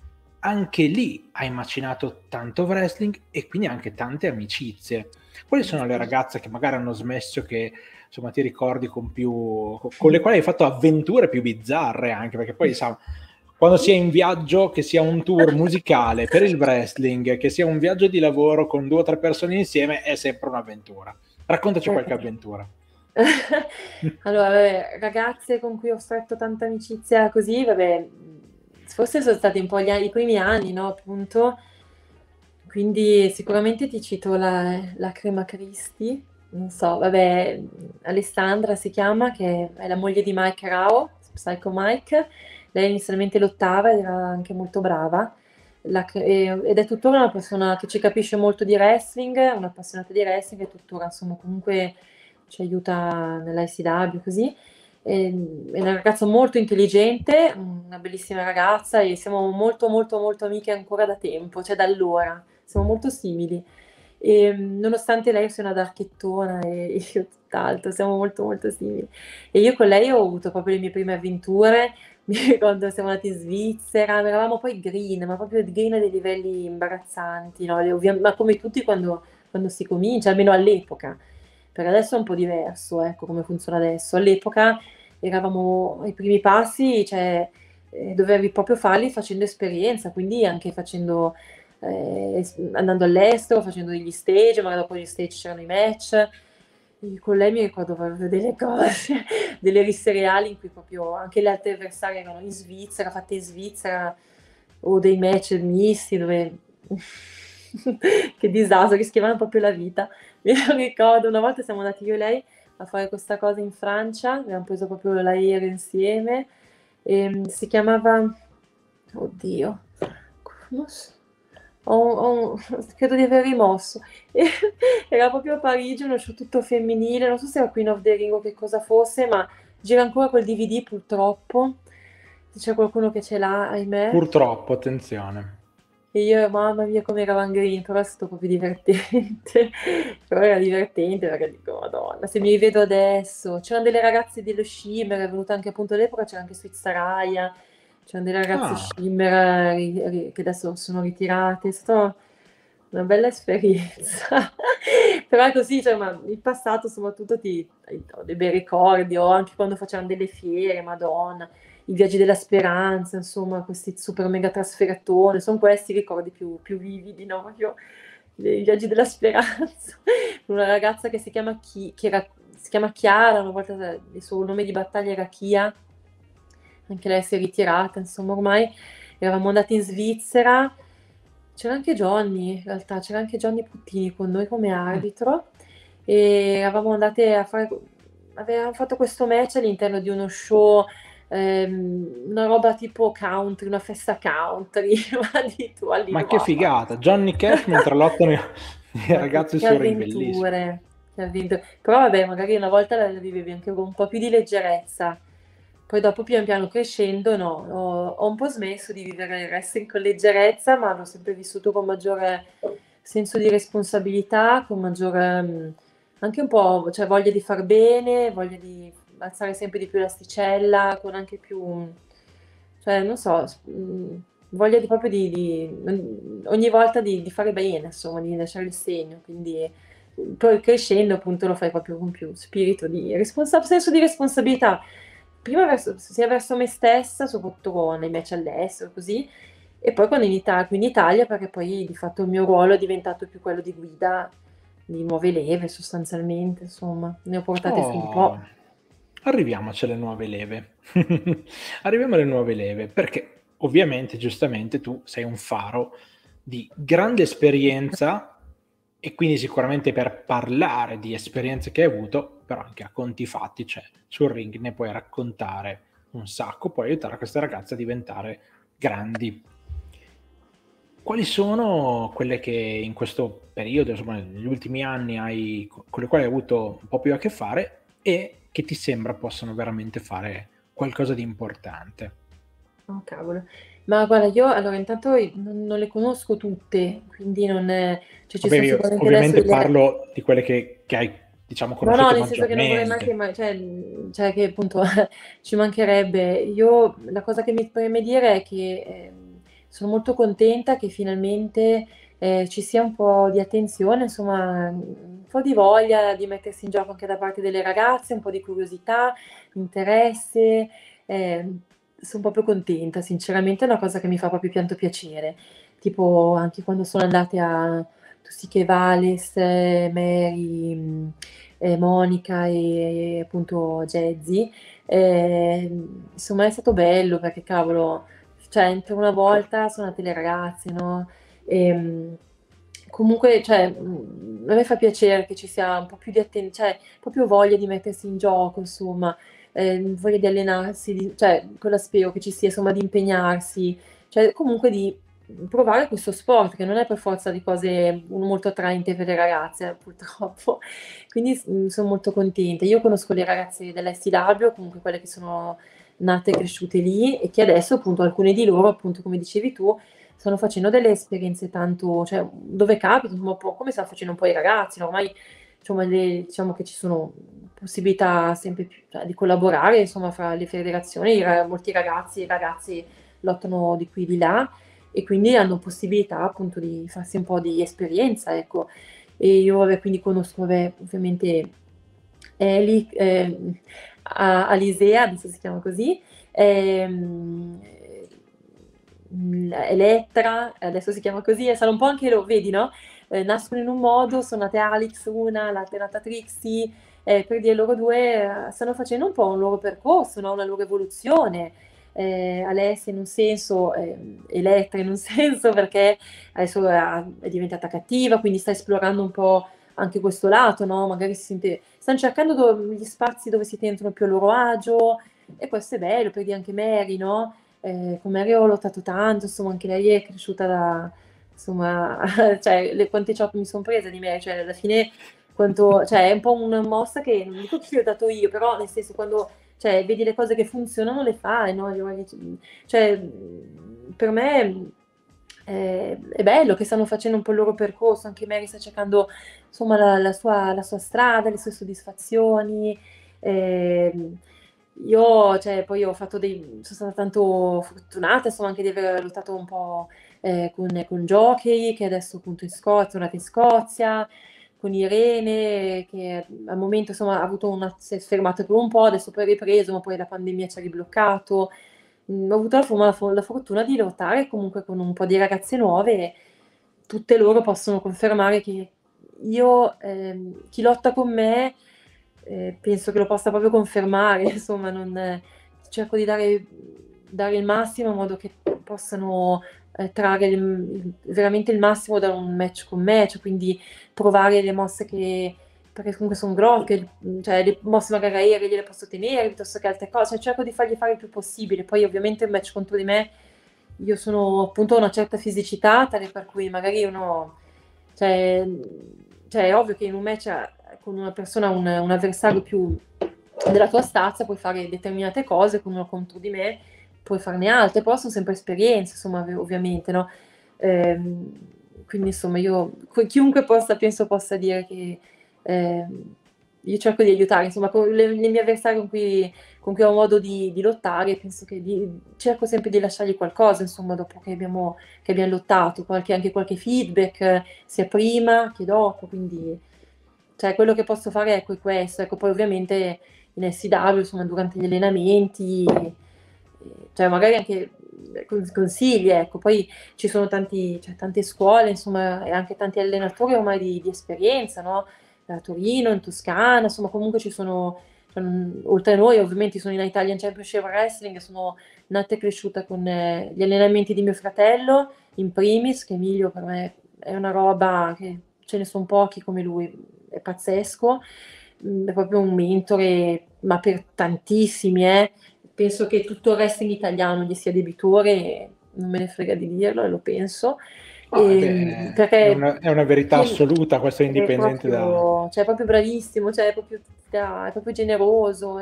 S1: anche lì hai macinato tanto wrestling e quindi anche tante amicizie. Quali sono le ragazze che magari hanno smesso, che insomma ti ricordi con le quali hai fatto avventure più bizzarre anche, perché poi sa, quando si è in viaggio, che sia un tour musicale per il wrestling, che sia un viaggio di lavoro con 2 o 3 persone insieme, è sempre un'avventura. Raccontaci qualche avventura.
S2: Allora, vabbè, ragazze con cui ho stretto tanta amicizia così, vabbè, forse sono stati un po' i primi anni, no, appunto. Quindi sicuramente ti cito la Crema Cristi, non so, vabbè, Alessandra si chiama, che è la moglie di Mike Rao, Psycho Mike. Lei inizialmente lottava ed era anche molto brava. Ed è tuttora una persona che ci capisce molto di wrestling, un'appassionata di wrestling e tuttora, insomma, comunque ci aiuta nell'ICW così. È una ragazza molto intelligente, una bellissima ragazza e siamo molto molto molto amiche ancora da tempo, cioè da allora, siamo molto simili. E, nonostante lei sia una darchettona e io tutt'altro, siamo molto molto simili. E io con lei ho avuto proprio le mie prime avventure, mi ricordo siamo andati in Svizzera, eravamo poi green, ma proprio green a dei livelli imbarazzanti, no? Ma come tutti quando si comincia, almeno all'epoca, perché adesso è un po' diverso, ecco, come funziona adesso. All'epoca eravamo ai primi passi, cioè dovevi proprio farli facendo esperienza, quindi anche facendo, andando all'estero, facendo degli stage, magari dopo gli stage c'erano i match. E con lei mi ricordo proprio delle cose, delle risse reali in cui proprio anche le altre avversarie erano in Svizzera, fatte in Svizzera, o dei match misti dove che disastro, rischiavano proprio la vita. Mi ricordo una volta siamo andati io e lei a fare questa cosa in Francia, abbiamo preso proprio l'aereo insieme e si chiamava, oddio, non so, credo di aver rimosso. E era proprio a Parigi, uno show tutto femminile, non so se era Queen of the Ring o che cosa fosse, ma gira ancora col DVD purtroppo. Se c'è qualcuno che ce l'ha, ahimè.
S1: Purtroppo, attenzione.
S2: E io, mamma mia, come eravamo green, però è stato proprio divertente. Però era divertente perché dico, Madonna, se mi rivedo adesso. C'erano delle ragazze dello Shimmer, è venuta anche appunto all'epoca, c'era anche Sweet Saraya, c'erano delle ragazze
S1: Ah,
S2: Shimmer che adesso sono ritirate. È stata una bella esperienza. Però è così, cioè, ma il passato soprattutto ho dei bei ricordi, o anche quando facevano delle fiere, Madonna, i viaggi della speranza, insomma, questi super mega trasferatone, sono questi i ricordi più vividi, no? Proprio i viaggi della speranza. Una ragazza che si chiama, si chiama Chiara, una volta il suo nome di battaglia era Chia, anche lei si è ritirata, insomma, ormai eravamo andati in Svizzera. C'era anche Johnny, in realtà, c'era anche Johnny Puttini con noi come arbitro e eravamo andate a fare, avevamo fatto questo match all'interno di uno show, una roba tipo country, una festa country, ma di tu
S1: ma che
S2: all'Inova.
S1: figata! Johnny Cash mentre lottano i
S2: Ma
S1: ragazzi
S2: che
S1: sul ring, bellissimo.
S2: avventure, che avventure. Però vabbè, magari una volta la vivevi anche con un po' più di leggerezza. Poi dopo pian piano crescendo, no, ho un po' smesso di vivere il wrestling con leggerezza, ma l'ho sempre vissuto con maggiore senso di responsabilità, con maggiore anche un po', cioè voglia di far bene, voglia di alzare sempre di più l'asticella, con anche più, cioè non so, voglia di proprio ogni volta di fare bene, insomma, di lasciare il segno, quindi poi crescendo appunto lo fai proprio con più spirito di senso di responsabilità, prima sia verso me stessa, soprattutto nei match all'estero, così, e poi quando qui in Italia, perché poi di fatto il mio ruolo è diventato più quello di guida di nuove leve sostanzialmente, insomma, ne ho portate su un
S1: Oh,
S2: po'.
S1: arriviamoci alle nuove leve. Arriviamo alle nuove leve, perché ovviamente, giustamente, tu sei un faro di grande esperienza e quindi sicuramente per parlare di esperienze che hai avuto, però anche a conti fatti, cioè sul ring ne puoi raccontare un sacco, puoi aiutare queste ragazze a diventare grandi. Quali sono quelle che in questo periodo, insomma, negli ultimi anni con le quali hai avuto un po' più a che fare e che ti sembra possano veramente fare qualcosa di importante?
S2: Oh cavolo. Ma guarda, io allora intanto non le conosco tutte, quindi non cioè ci
S1: Vabbè,
S2: sono
S1: io
S2: sicuramente adesso
S1: ovviamente
S2: delle.
S1: parlo di quelle che hai, diciamo,
S2: No, no,
S1: conosciuto
S2: nel senso che non vorrei mai che,
S1: maggiormente.
S2: cioè che appunto ci mancherebbe. Io la cosa che mi preme dire è che sono molto contenta che finalmente ci sia un po' di attenzione, insomma, un po' di voglia di mettersi in gioco anche da parte delle ragazze, un po' di curiosità, interesse. Sono proprio contenta, sinceramente è una cosa che mi fa proprio tanto piacere. Tipo anche quando sono andate a Tussiche Vales, Mary, Monica e appunto Jazzy. Insomma è stato bello perché cavolo, cioè per una volta sono andate le ragazze, no? E, comunque, cioè, a me fa piacere che ci sia un po' più di attenzione, cioè, proprio voglia di mettersi in gioco, insomma, voglia di allenarsi, cioè, quello spero che ci sia, insomma, di impegnarsi, cioè, comunque di provare questo sport, che non è per forza di cose molto attraenti per le ragazze, purtroppo. Quindi sono molto contenta. Io conosco le ragazze dell'SW, comunque quelle che sono nate e cresciute lì e che adesso, appunto, alcune di loro, appunto, come dicevi tu, stanno facendo delle esperienze tanto, cioè, dove capita, insomma, come stanno facendo un po' i ragazzi, no? Ormai, insomma, diciamo che ci sono possibilità sempre più, cioè, di collaborare, insomma, fra le federazioni, molti ragazzi e ragazze lottano di qui e di là e quindi hanno possibilità appunto di farsi un po' di esperienza, ecco. E io, vabbè, quindi conosco, vabbè, ovviamente Eli, Alisea, adesso si chiama così, ehm, Elettra, adesso si chiama così, e sarà un po' anche lo vedi, no? Nascono in un modo, sono nate Alex una, l'altra è nata Trixie, per dire loro due stanno facendo un po' un loro percorso, no? Una loro evoluzione. Alessia in un senso, Elettra in un senso perché adesso è diventata cattiva, quindi sta esplorando un po' anche questo lato, no? Magari stanno cercando gli spazi dove si sentono più a loro agio e questo è bello, per dire anche Mary, no? Con Mary ho lottato tanto, insomma anche lei è cresciuta da, insomma, cioè quante ciò mi sono presa di Mary, cioè alla fine quanto, cioè è un po' una mossa che non dico che ho dato io, però nel senso quando cioè, vedi le cose che funzionano le fai, no? Cioè, per me è bello che stanno facendo un po' il loro percorso, anche Mary sta cercando insomma la sua strada, le sue soddisfazioni. ehm, io, cioè, poi sono stata tanto fortunata, insomma, anche di aver lottato un po' con Jockey, che adesso appunto in Scozia, è andata in Scozia, con Irene, che al momento insomma si è fermato per un po', adesso poi è ripreso, ma poi la pandemia ci ha ribloccato. Ho avuto la fortuna di lottare comunque con un po' di ragazze nuove e tutte loro possono confermare che io, chi lotta con me, penso che lo possa proprio confermare, insomma, cerco di dare il massimo in modo che possano trarre veramente il massimo da un match con me, cioè quindi provare le mosse perché comunque sono grosse, cioè le mosse magari aeree gliele posso tenere piuttosto che altre cose, cioè cerco di fargli fare il più possibile, poi ovviamente il match contro di me, io sono appunto una certa fisicità, tale per cui magari uno, cioè, cioè è ovvio che in un match con una persona, un avversario più della tua stazza, puoi fare determinate cose, con uno contro di me puoi farne altre, però sono sempre esperienze, insomma, ovviamente, no? Quindi insomma chiunque penso possa dire che io cerco di aiutare, insomma, con le mie avversari con cui ho modo di lottare, penso che cerco sempre di lasciargli qualcosa, insomma, dopo che abbiamo lottato, anche qualche feedback, sia prima che dopo, quindi cioè, quello che posso fare ecco, è questo, ecco, poi ovviamente in SW, insomma, durante gli allenamenti, cioè magari anche consigli, ecco, poi ci sono cioè, tante scuole, insomma, e anche tanti allenatori ormai di esperienza, no? A Torino, in Toscana, insomma, comunque ci sono, cioè, oltre a noi, ovviamente sono in Italian Championship Wrestling, sono nata e cresciuta con gli allenamenti di mio fratello, in primis, che Emilio per me è una roba che ce ne sono pochi come lui, è pazzesco, è proprio un mentore, ma per tantissimi, penso che tutto il wrestling italiano gli sia debitore, non me ne frega di dirlo e lo penso,
S1: Beh, è
S2: perché
S1: è una verità assoluta, questo è indipendente da...
S2: cioè, è proprio bravissimo, cioè, è proprio generoso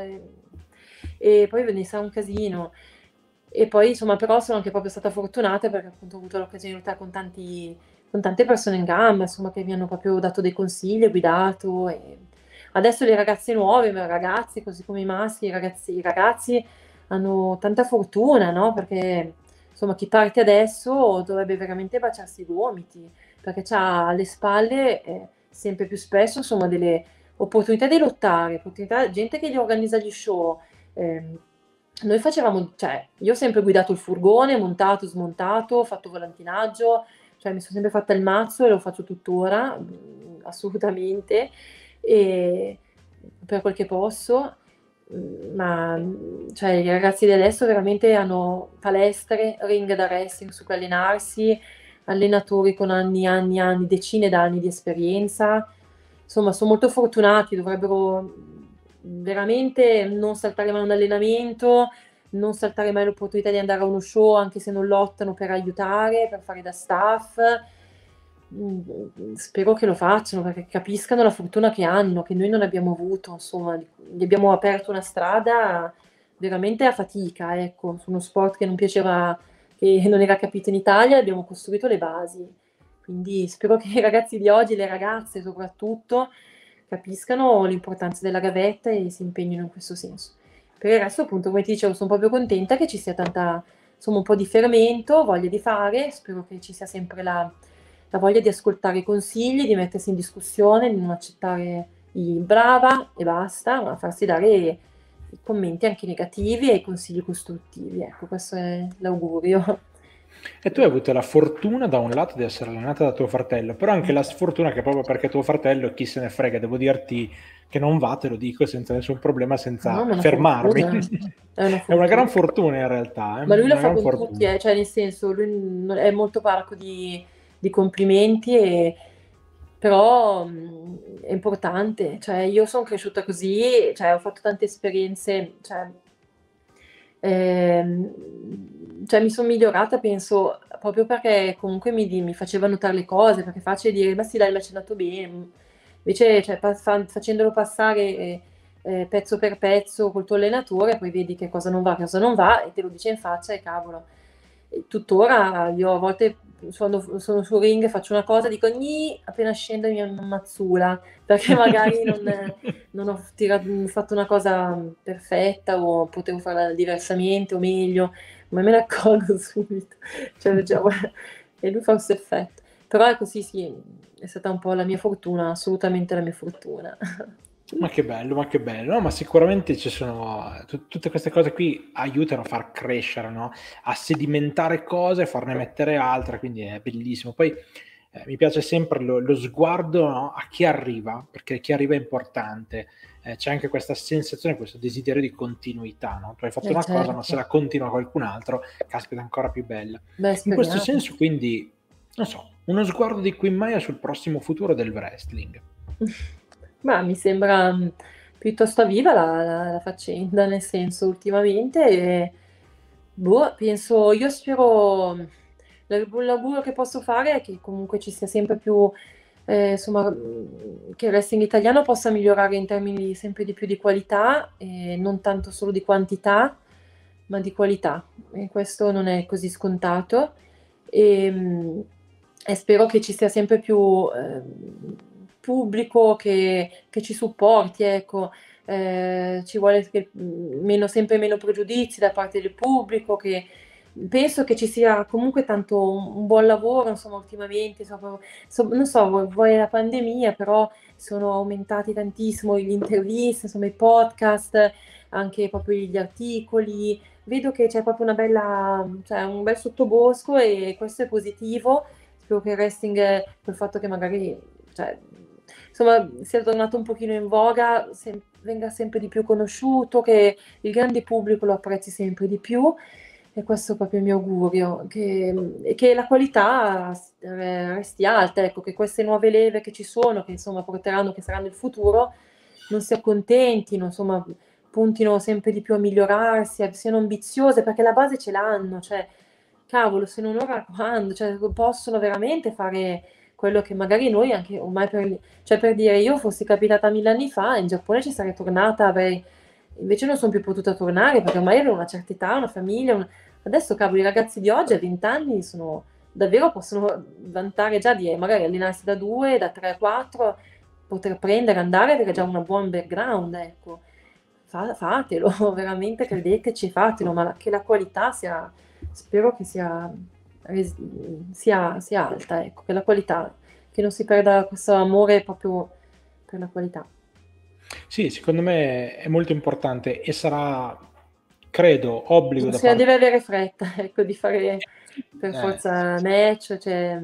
S2: e poi ve ne sa un casino. E poi, insomma, però sono anche proprio stata fortunata perché appunto ho avuto l'occasione di lottare con tante persone in gamba, insomma, che mi hanno proprio dato dei consigli, guidato. E adesso le ragazze nuove, ma ragazzi, così come i maschi, i ragazzi hanno tanta fortuna, no? Perché insomma, chi parte adesso dovrebbe veramente baciarsi i gomiti, perché c'ha alle spalle sempre più spesso, insomma, delle opportunità di lottare, opportunità, gente che gli organizza gli show. ehm, Noi facevamo, cioè, io ho sempre guidato il furgone, montato, smontato, ho fatto volantinaggio, cioè mi sono sempre fatta il mazzo e lo faccio tuttora, assolutamente, e per quel che posso. Ma cioè, i ragazzi di adesso veramente hanno palestre, ring da wrestling su cui allenarsi, allenatori con anni, anni, anni, decine d'anni di esperienza. Insomma, sono molto fortunati, dovrebbero veramente non saltare mai un allenamento, non saltare mai l'opportunità di andare a uno show anche se non lottano per aiutare, per fare da staff. Spero che lo facciano perché capiscano la fortuna che hanno, che noi non abbiamo avuto, insomma, gli abbiamo aperto una strada veramente a fatica, ecco, su uno sport che non piaceva, che non era capito in Italia, abbiamo costruito le basi. Quindi spero che i ragazzi di oggi, le ragazze soprattutto, capiscano l'importanza della gavetta e si impegnino in questo senso. Per il resto, appunto, come ti dicevo, sono proprio contenta che ci sia tanta, insomma, un po' di fermento, voglia di fare, spero che ci sia sempre la voglia di ascoltare i consigli, di mettersi in discussione, di non accettare i brava e basta, ma farsi dare i commenti anche negativi e i consigli costruttivi. Ecco, questo è l'augurio.
S1: E tu hai avuto la fortuna da un lato di essere allenata da tuo fratello, però anche la sfortuna che proprio perché tuo fratello, chi se ne frega, devo dirti che non va, te lo dico senza nessun problema, senza
S2: No, ma
S1: fermarmi.
S2: è una
S1: È una gran
S2: fortuna.
S1: fortuna in realtà,
S2: Ma lui lo
S1: una
S2: fa
S1: gran
S2: con tutti,
S1: fortuna.
S2: cioè nel senso, lui è molto parco di complimenti, però è importante, cioè io sono cresciuta così, cioè ho fatto tante esperienze, cioè mi sono migliorata, penso, proprio perché comunque mi faceva notare le cose, perché è facile dire, ma sì, dai, ma ci è andato bene. Invece, cioè, facendolo passare pezzo per pezzo col tuo allenatore, poi vedi che cosa non va, e te lo dice in faccia e cavolo. E tuttora io a volte sono sul ring, faccio una cosa, dico gni, appena scendo mi ammazzula, perché magari non ho fatto una cosa perfetta o potevo farla diversamente o meglio, ma me ne accorgo subito. Cioè, già, e lui fa questo effetto. Però ecco, sì, è stata un po' la mia fortuna, assolutamente la mia fortuna.
S1: Ma che bello, ma che bello. No, ma sicuramente ci sono tutte queste cose qui aiutano a far crescere, no? A sedimentare cose, farne mettere altre, quindi è bellissimo. Poi mi piace sempre lo sguardo, no, a chi arriva, perché chi arriva è importante. C'è anche questa sensazione, questo desiderio di continuità, no? Tu hai fatto una cosa, ma se
S2: Certo,
S1: la continua qualcun altro, caspita, è ancora più bella.
S2: beh,
S1: In questo
S2: speriamo.
S1: senso, quindi, non so, uno sguardo di Queen Maya sul prossimo futuro del wrestling.
S2: Ma mi sembra piuttosto viva la faccenda, nel senso, ultimamente, boh, penso, io spero, l'augurio che posso fare è che comunque ci sia sempre più, insomma, che il wrestling italiano possa migliorare in termini sempre di più di qualità, e non tanto solo di quantità, ma di qualità. E questo non è così scontato. E, e spero che ci sia sempre più pubblico che ci supporti, ecco. Ci vuole sempre meno pregiudizi da parte del pubblico, che penso che ci sia comunque tanto un buon lavoro, insomma, ultimamente, non so, vuoi la pandemia, però sono aumentati tantissimo gli interviste, insomma, i podcast, anche proprio gli articoli. Vedo che c'è proprio cioè un bel sottobosco e questo è positivo. Spero che il wrestling, col fatto che magari, cioè, insomma, sia tornato un pochino in voga, venga sempre di più conosciuto, che il grande pubblico lo apprezzi sempre di più. E questo è proprio il mio augurio, e che la qualità resti alta, ecco, che queste nuove leve che ci sono, che insomma porteranno, che saranno il futuro, non si accontentino, insomma, puntino sempre di più a migliorarsi, siano ambiziose, perché la base ce l'hanno, cioè, cavolo, se non ora quando, cioè, possono veramente fare quello che magari noi anche ormai cioè per dire, io fossi capitata 1000 anni fa, in Giappone ci sarei tornata, invece non sono più potuta tornare perché ormai avevo una certa età, una famiglia, adesso cavolo, i ragazzi di oggi a 20 anni davvero possono vantare già di magari allenarsi da 2, da 3 a 4, poter prendere, andare, avere già un buon background, ecco. Fatelo, veramente credeteci, fatelo, ma che la qualità spero che sia alta, ecco, che la qualità, che non si perda questo amore proprio per la qualità.
S1: Sì, secondo me è molto importante e sarà, credo, obbligo
S2: Non
S1: da
S2: si deve
S1: parte.
S2: avere fretta, ecco, di fare per
S1: Sì.
S2: forza match, cioè,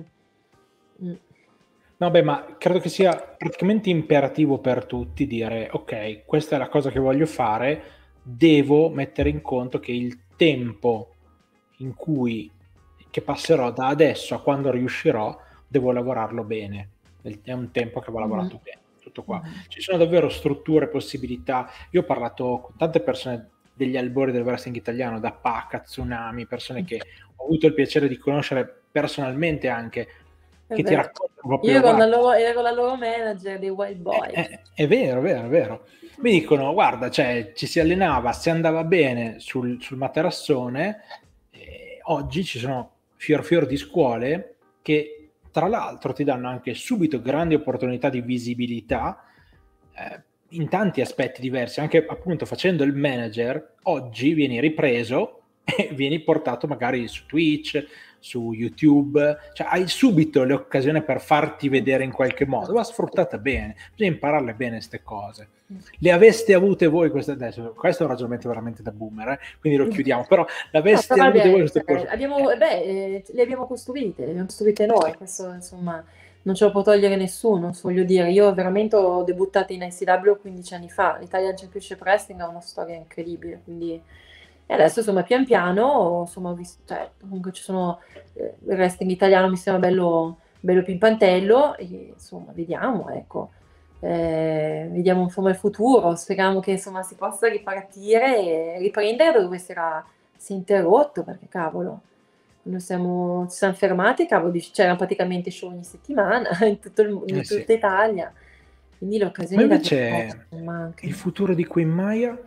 S1: No, beh, ma credo che sia praticamente imperativo per tutti dire: "Okay, questa è la cosa che voglio fare, devo mettere in conto che il tempo in cui che passerò da adesso a quando riuscirò, devo lavorarlo bene. È un tempo che va
S2: mh-mh,
S1: lavorato bene." Tutto qua.
S2: mh-mh.
S1: Ci sono davvero strutture, possibilità. Io ho parlato con tante persone degli albori del wrestling italiano, da Pac a Tsunami, persone che ho avuto il piacere di conoscere personalmente anche,
S2: Eh
S1: che ti
S2: beh,
S1: raccontano
S2: io
S1: proprio: "Guarda,
S2: ero la loro manager dei Wild Boys.
S1: è vero, è vero, è vero." Mi dicono: "Guarda, cioè ci si allenava, si andava bene sul materassone, oggi ci sono fior di scuole che tra l'altro ti danno anche subito grandi opportunità di visibilità, in tanti aspetti diversi, anche appunto facendo il manager, oggi vieni ripreso e vieni portato magari su Twitch, su YouTube, cioè hai subito le occasioni per farti vedere in qualche modo, va sfruttata bene, bisogna impararle bene 'ste cose. Le aveste avute voi queste, adesso questo è un ragionamento veramente da boomer, quindi lo chiudiamo, però
S2: No,
S1: l'aveste
S2: però
S1: avute voi
S2: vabbè,
S1: queste
S2: cioè, le abbiamo costruite noi,
S1: sì.
S2: questo insomma non ce lo può togliere nessuno, voglio dire, io veramente ho debuttato in ICW 15 anni fa, l'Italian Championship Wrestling ha una storia incredibile, quindi e adesso insomma pian piano, insomma, ho visto, cioè, comunque ci sono, il wrestling italiano mi sembra bello pimpantello, e insomma, vediamo, ecco. Vediamo insomma il futuro, speriamo che insomma si possa ripartire e riprendere da dove si è interrotto, perché cavolo, quando ci siamo fermati, cavolo, c'erano praticamente show ogni settimana
S1: Eh
S2: in
S1: sì.
S2: tutta Italia, quindi le
S1: Ma
S2: occasioni davvero
S1: invece
S2: non
S1: il
S2: mancano.
S1: futuro di Queen Maya?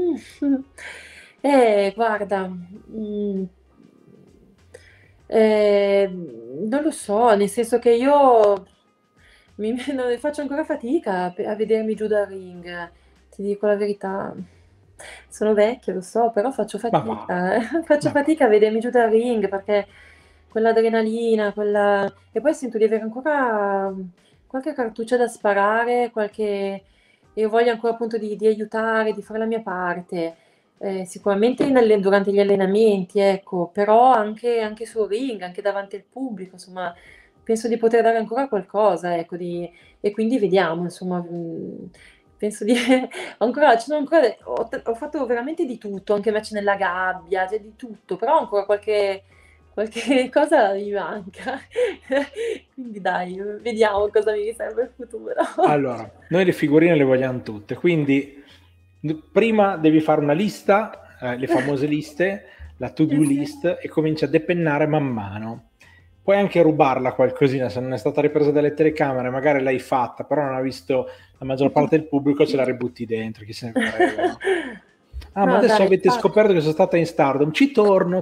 S2: Guarda, non lo so, nel senso che io no, faccio ancora fatica a vedermi giù dal ring, ti dico la verità. Sono vecchia, lo so, però faccio
S1: Ma va,
S2: fatica, faccio
S1: ma va.
S2: fatica a vedermi giù dal ring perché quell'adrenalina, e poi sento di avere ancora qualche cartuccia da sparare, e ho voglia ancora appunto di aiutare, di fare la mia parte. Sicuramente durante gli allenamenti, ecco, però anche sul ring, anche davanti al pubblico, insomma, penso di poter dare ancora qualcosa, ecco, e quindi vediamo, insomma, penso di ancora, ci sono ancora, ho fatto veramente di tutto, anche match nella gabbia, cioè di tutto, però ancora qualche cosa mi manca. Quindi dai, vediamo cosa mi riserva il futuro.
S1: Allora, noi le figurine le vogliam tutte, quindi prima devi fare una lista, le famose liste, la to-do
S2: Sì, sì.
S1: list, e cominci a depennare man mano. Puoi anche rubarla qualcosina, se non è stata ripresa dalle telecamere, magari l'hai fatta, però non ha visto la maggior parte del pubblico, ce la ributti dentro, chi se ne frega, no? Ah, ma
S2: No,
S1: adesso
S2: dai,
S1: avete
S2: infatti.
S1: scoperto che sono stata in Stardom, ci torno,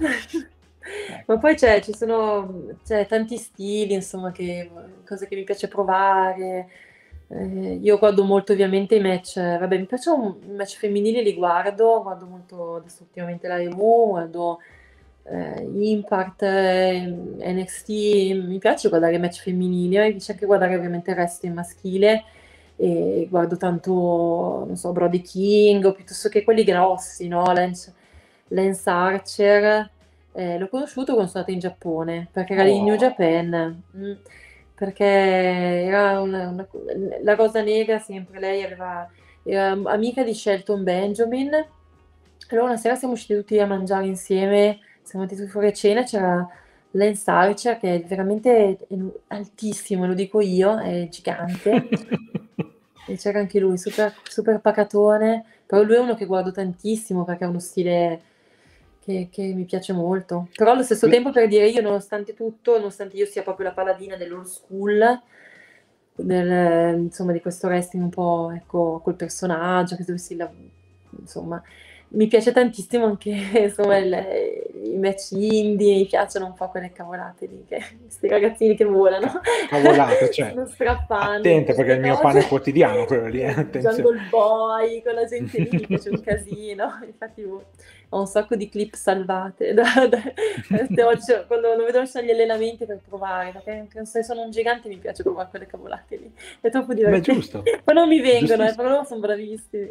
S2: Ma
S1: Ecco.
S2: poi c'è tanti stili, insomma, cose che mi piace provare. Io guardo molto ovviamente i match, vabbè, mi piacciono i match femminili, li guardo molto adesso ultimamente la EW, guardo Impact, NXT, mi piace guardare i match femminili, mi piace anche guardare ovviamente il wrestling maschile, e guardo tanto, non so, Brody King, o piuttosto che quelli grossi, no? Lance Archer, l'ho conosciuto quando sono andata in Giappone, perché era lì in New
S1: Oh,
S2: Japan, perché era la Rosa Nera, sempre lei era amica di Shelton Benjamin. Allora una sera siamo usciti tutti a mangiare insieme, siamo andati fuori a cena, c'era Lance Archer che è veramente altissimo, lo dico io, è gigante. E c'era anche lui, super pacatone, però lui è uno che guardo tantissimo perché ha uno stile che mi piace molto. Però allo stesso tempo, per dire, io nonostante tutto, nonostante io sia proprio la paladina dell'old school, insomma, di questo wrestling un po', ecco, col personaggio, insomma, mi piace tantissimo anche insomma, i match indie, mi piacciono un po' quelle cavolate lì, questi ragazzini che volano,
S1: Cavolate, cioè,
S2: sono strappanti,
S1: attenta perché è
S2: queste
S1: il mio pane
S2: cose.
S1: quotidiano quello lì, attenzione.
S2: Jungle Boy, quella gente lì mi piace un casino, infatti ho un sacco di clip salvate queste oggi, cioè, quando non vedo gli allenamenti per provare, perché anche se sono un gigante mi piace provare quelle cavolate lì, è troppo
S1: Beh,
S2: divertente.
S1: giusto,
S2: Poi non mi vengono,
S1: giustissimo.
S2: però loro sono bravissimi.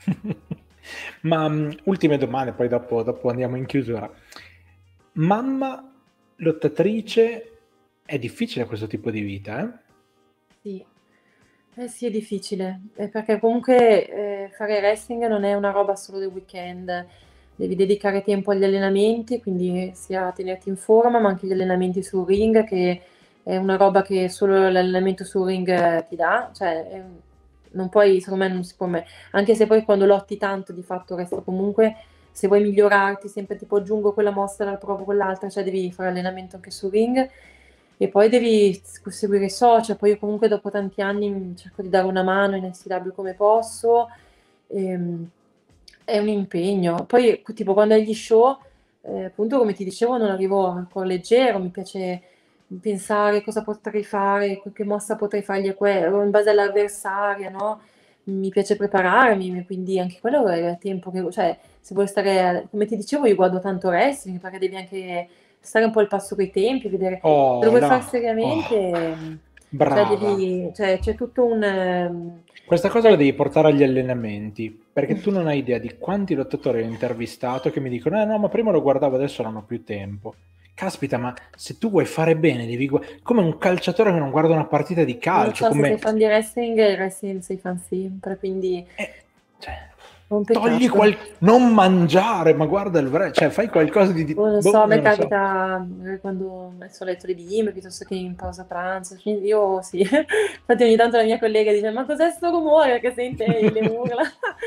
S1: Ma ultime domande, poi dopo andiamo in chiusura. Mamma lottatrice, è difficile questo tipo di vita, eh?
S2: Sì. Eh sì, è difficile, perché comunque fare wrestling non è una roba solo del weekend, devi dedicare tempo agli allenamenti, quindi sia a tenerti in forma, ma anche gli allenamenti sul ring, che è una roba che solo l'allenamento sul ring ti dà, cioè non puoi, secondo me non si può mai, anche se poi quando lotti tanto di fatto resta comunque, se vuoi migliorarti, sempre tipo aggiungo quella mossa, provo quell'altra, cioè devi fare allenamento anche sul ring. E poi devi seguire i social, poi io comunque dopo tanti anni cerco di dare una mano in SW come posso, è un impegno. Poi tipo quando hai gli show, appunto come ti dicevo non arrivo ancora leggero, mi piace pensare cosa potrei fare, che mossa potrei fargli a quello, in base all'avversaria, no? Mi piace prepararmi, quindi anche quello è tempo che, cioè, se vuoi stare, come ti dicevo, io guardo tanto wrestling perché devi anche stare un po' al passo coi tempi, vedere se lo
S1: Oh,
S2: vuoi fare
S1: là, oh,
S2: seriamente, cioè
S1: brava.
S2: devi, cioè c'è tutto un,
S1: Questa cosa la
S2: cioè,
S1: devi portare agli allenamenti, perché tu non hai idea di quanti lottatori ho intervistato che mi dicono: no, ma prima lo guardavo, adesso non ho più tempo. Caspita, ma se tu vuoi fare bene, devi come un calciatore che non guarda una partita di
S2: non
S1: calcio,
S2: so se sei
S1: come...
S2: fan di wrestling, il wrestling sei fan sempre, quindi
S1: cioè,
S2: è un
S1: togli
S2: peccato.
S1: non mangiare, ma guarda il cioè fai qualcosa
S2: Non lo so,
S1: boh,
S2: a me
S1: non lo so.
S2: capita quando ho messo a letto le bimbe, piuttosto che in pausa pranzo, quindi io sì, infatti ogni tanto la mia collega dice ma cos'è sto rumore che sente le urla?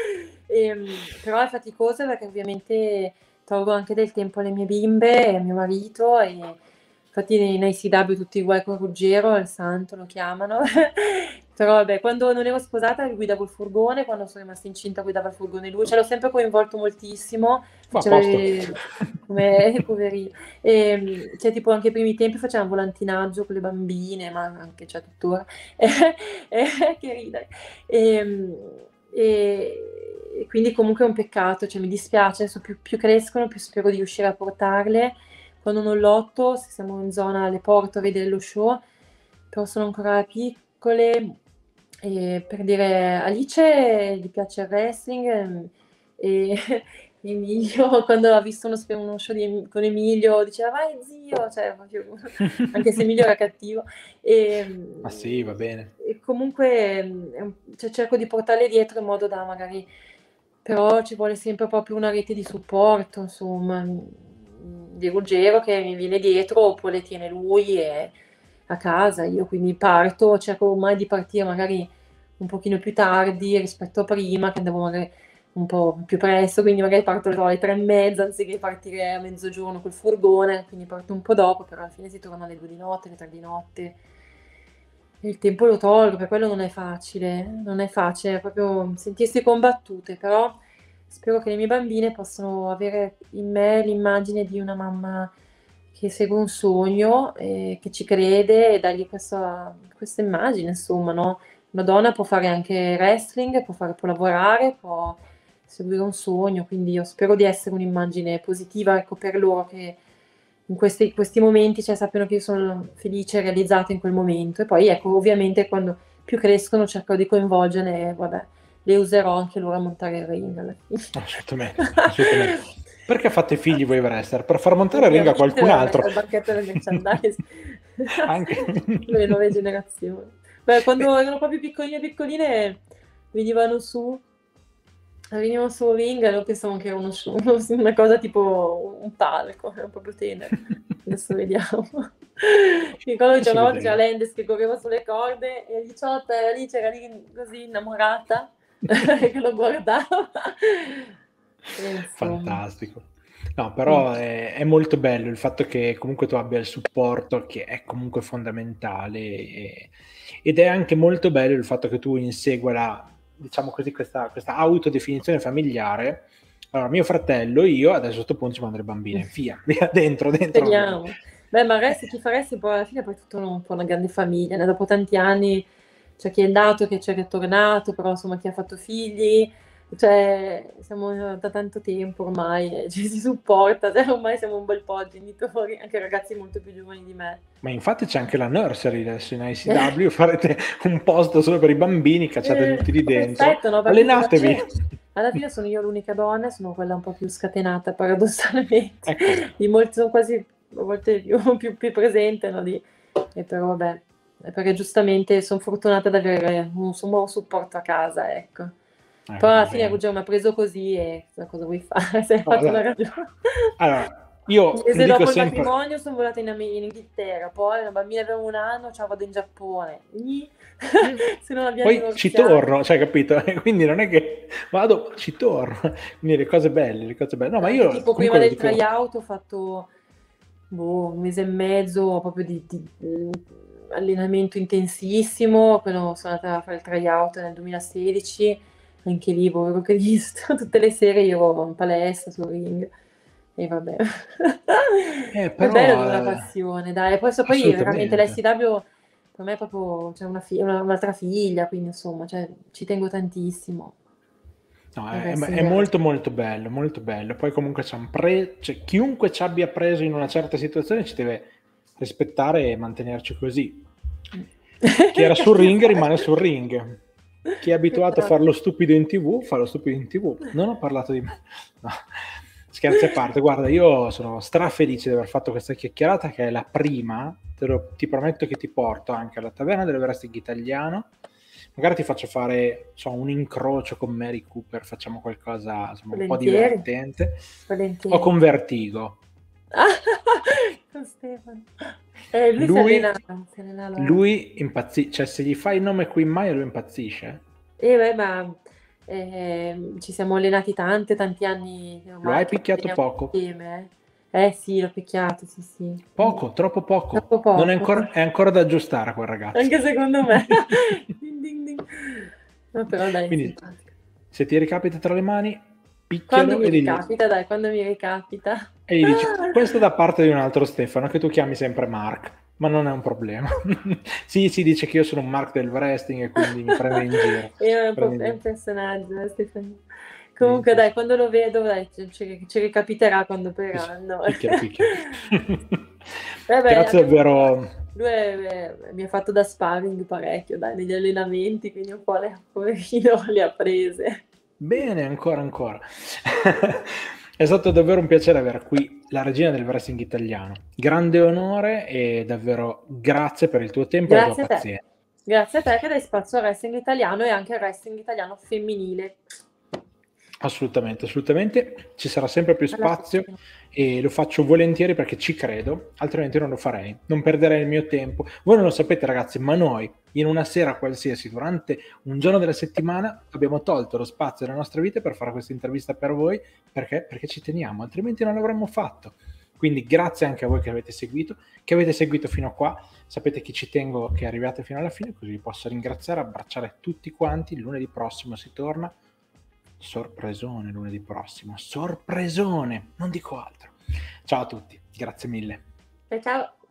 S2: Però è faticoso perché ovviamente tolgo anche del tempo alle mie bimbe e a mio marito e infatti in ICW tutti uguali con Ruggero, il santo lo chiamano, però vabbè, quando non ero sposata guidavo il furgone, quando sono rimasta incinta guidava il furgone lui, ce l'ho sempre coinvolto moltissimo,
S1: Ma a
S2: faceva
S1: posto.
S2: come poverino. Cioè, tipo anche ai primi tempi facevamo volantinaggio con le bambine, ma anche cioè, tuttora. Che ridere. E, e quindi comunque è un peccato, cioè mi dispiace, adesso più crescono, più spero di riuscire a portarle. Quando non lotto, se siamo in zona, le porto a vedere lo show, però sono ancora piccole. E per dire, Alice gli piace il wrestling e Emilio, quando ha visto uno show con Emilio, diceva vai zio, cioè, anche se Emilio era cattivo.
S1: Ma sì, va bene.
S2: E comunque cioè, cerco di portarle dietro in modo da magari, però ci vuole sempre proprio una rete di supporto, insomma, di Ruggero che mi viene dietro oppure le tiene lui a casa. Io quindi parto, cerco ormai di partire magari un pochino più tardi rispetto a prima, che andavo magari un po' più presto, quindi magari parto alle 3:30 anziché partire a mezzogiorno col furgone, quindi parto un po' dopo, però alla fine si torna alle 2 di notte, alle 3 di notte. E il tempo lo tolgo, per quello non è facile, è proprio sentirsi combattute, però spero che le mie bambine possano avere in me l'immagine di una mamma che segue un sogno, che ci crede e dargli questa immagine, insomma, no? Una donna può fare anche wrestling, può lavorare, può seguire un sogno, quindi io spero di essere un'immagine positiva, ecco, per loro che in questi momenti, cioè, sappiano che io sono felice e realizzata in quel momento. E poi, ecco, ovviamente quando più crescono cerco di coinvolgerle e vabbè, le userò anche loro a montare il ring alla fine.
S1: Assolutamente, assolutamente. Perché fate figli voi wrestler? Per far montare a ring a
S2: Ovviamente
S1: qualcun
S2: per
S1: altro.
S2: mettere il banchetto del merchandise.
S1: Anche.
S2: Le nuove generazioni. Beh, quando erano proprio piccoline piccoline venivano su ring e allora pensavo che era una cosa tipo un palco, era proprio tenero. Adesso vediamo. Mi ricordo che c'era
S1: Adesso
S2: una volta c'era
S1: vedremo.
S2: Lendes che correva sulle corde e 18 era lì, c'era lì così innamorata che lo guardava. E insomma.
S1: Fantastico. No,
S2: Mm.
S1: però è molto bello il fatto che comunque tu abbia il supporto, che è comunque fondamentale, ed è anche molto bello il fatto che tu insegua diciamo così, questa autodefinizione familiare Allora, mio fratello, io, adesso a questo punto ci mando le bambine, via, dentro.
S2: Speriamo. Beh, magari se chi faresti poi alla fine poi è tutto un po' una grande famiglia, né? Dopo tanti anni c'è chi è andato, che c'è tornato, però insomma chi ha fatto figli, cioè siamo da tanto tempo ormai, ci si supporta, cioè, ormai siamo un bel po' genitori, anche ragazzi molto più giovani di me.
S1: Ma infatti c'è anche la nursery adesso in ICW, farete un posto solo per i bambini, cacciate tutti lì dentro,
S2: Perfetto, no? Perché
S1: allenatevi.
S2: alla fine sono io l'unica donna, sono quella un po' più scatenata paradossalmente,
S1: Ecco.
S2: di molti sono quasi a volte più presente, no? E però vabbè, perché giustamente sono fortunata ad avere un buon supporto a casa, ecco. Però alla fine Ruggero mi ha preso così e cosa vuoi fare? Se hai fatto una ragione.
S1: Allora, io
S2: un mese
S1: dico
S2: dopo
S1: sempre...
S2: il matrimonio sono volata in Inghilterra, poi la bambina aveva 1 anno, ciao vado in Giappone. Se non abbiamo
S1: poi ci torno, cioè, capito? Quindi non è che vado, ci torno. Quindi le cose belle. No, ma io
S2: tipo prima del tryout ho fatto 1 mese e mezzo proprio di allenamento intensissimo, quando sono andata a fare il tryout nel 2016, anche lì avevo visto tutte le sere io ero in palestra sul ring. E vabbè,
S1: però,
S2: è bello avere una passione, dai. Poi veramente l'ICW per me è proprio un'altra figlia, quindi insomma, cioè, ci tengo tantissimo.
S1: No, è molto molto bello, molto bello. Poi comunque cioè, chiunque ci abbia preso in una certa situazione ci deve rispettare e mantenerci così. Chi era sul ring rimane sul ring. Chi è abituato a fare lo stupido in TV fa lo stupido in TV. Non ho parlato di me. No. Scherzi a parte, guarda, io sono strafelice di aver fatto questa chiacchierata, che è la prima, ti prometto che ti porto anche alla taverna del wrestling italiano. Magari ti faccio fare un incrocio con Mary Cooper, facciamo qualcosa insomma, un po' divertente. O con Vertigo.
S2: Con Stefano.
S1: Lui impazzisce, cioè se gli fai il nome qui mai lui impazzisce.
S2: Ma ci siamo allenati tanti anni.
S1: Lo hai picchiato poco?
S2: Insieme. Sì, l'ho picchiato, sì.
S1: Poco, troppo poco. Non è ancora da aggiustare quel ragazzo.
S2: Anche secondo me. Ding, ding, ding. No, però dai,
S1: quindi, se ti ricapita tra le mani, picchialo.
S2: Quando mi ricapita.
S1: E gli dici, questo da parte di un altro Stefano, che tu chiami sempre Mark, ma non è un problema. Sì, si dice che io sono un Mark del wrestling e quindi mi prende in giro.
S2: È un personaggio, Stefano. Comunque dai, quando lo vedo, dai, ci ricapiterà quando opereranno.
S1: Picchia. Grazie davvero.
S2: Lui mi ha fatto da sparring parecchio, dai, negli allenamenti, quindi un po' poverino le ha prese.
S1: Bene, ancora. È stato davvero un piacere avere qui la regina del wrestling italiano. Grande onore e davvero grazie per il tuo tempo e la tua pazienza.
S2: Grazie a te che dai spazio al wrestling italiano e anche al wrestling italiano femminile.
S1: Assolutamente, ci sarà sempre più spazio e lo faccio volentieri perché ci credo, altrimenti non lo farei, non perderei il mio tempo. Voi non lo sapete ragazzi, ma noi in una sera qualsiasi, durante un giorno della settimana, abbiamo tolto lo spazio della nostra vita per fare questa intervista per voi, perché ci teniamo, altrimenti non l'avremmo fatto. Quindi grazie anche a voi che avete seguito fino a qua. Sapete che ci tengo che arriviate fino alla fine, così vi posso ringraziare, abbracciare tutti quanti. Lunedì prossimo si torna. Sorpresone lunedì prossimo, sorpresone, non dico altro. Ciao a tutti, grazie mille.
S2: Ciao.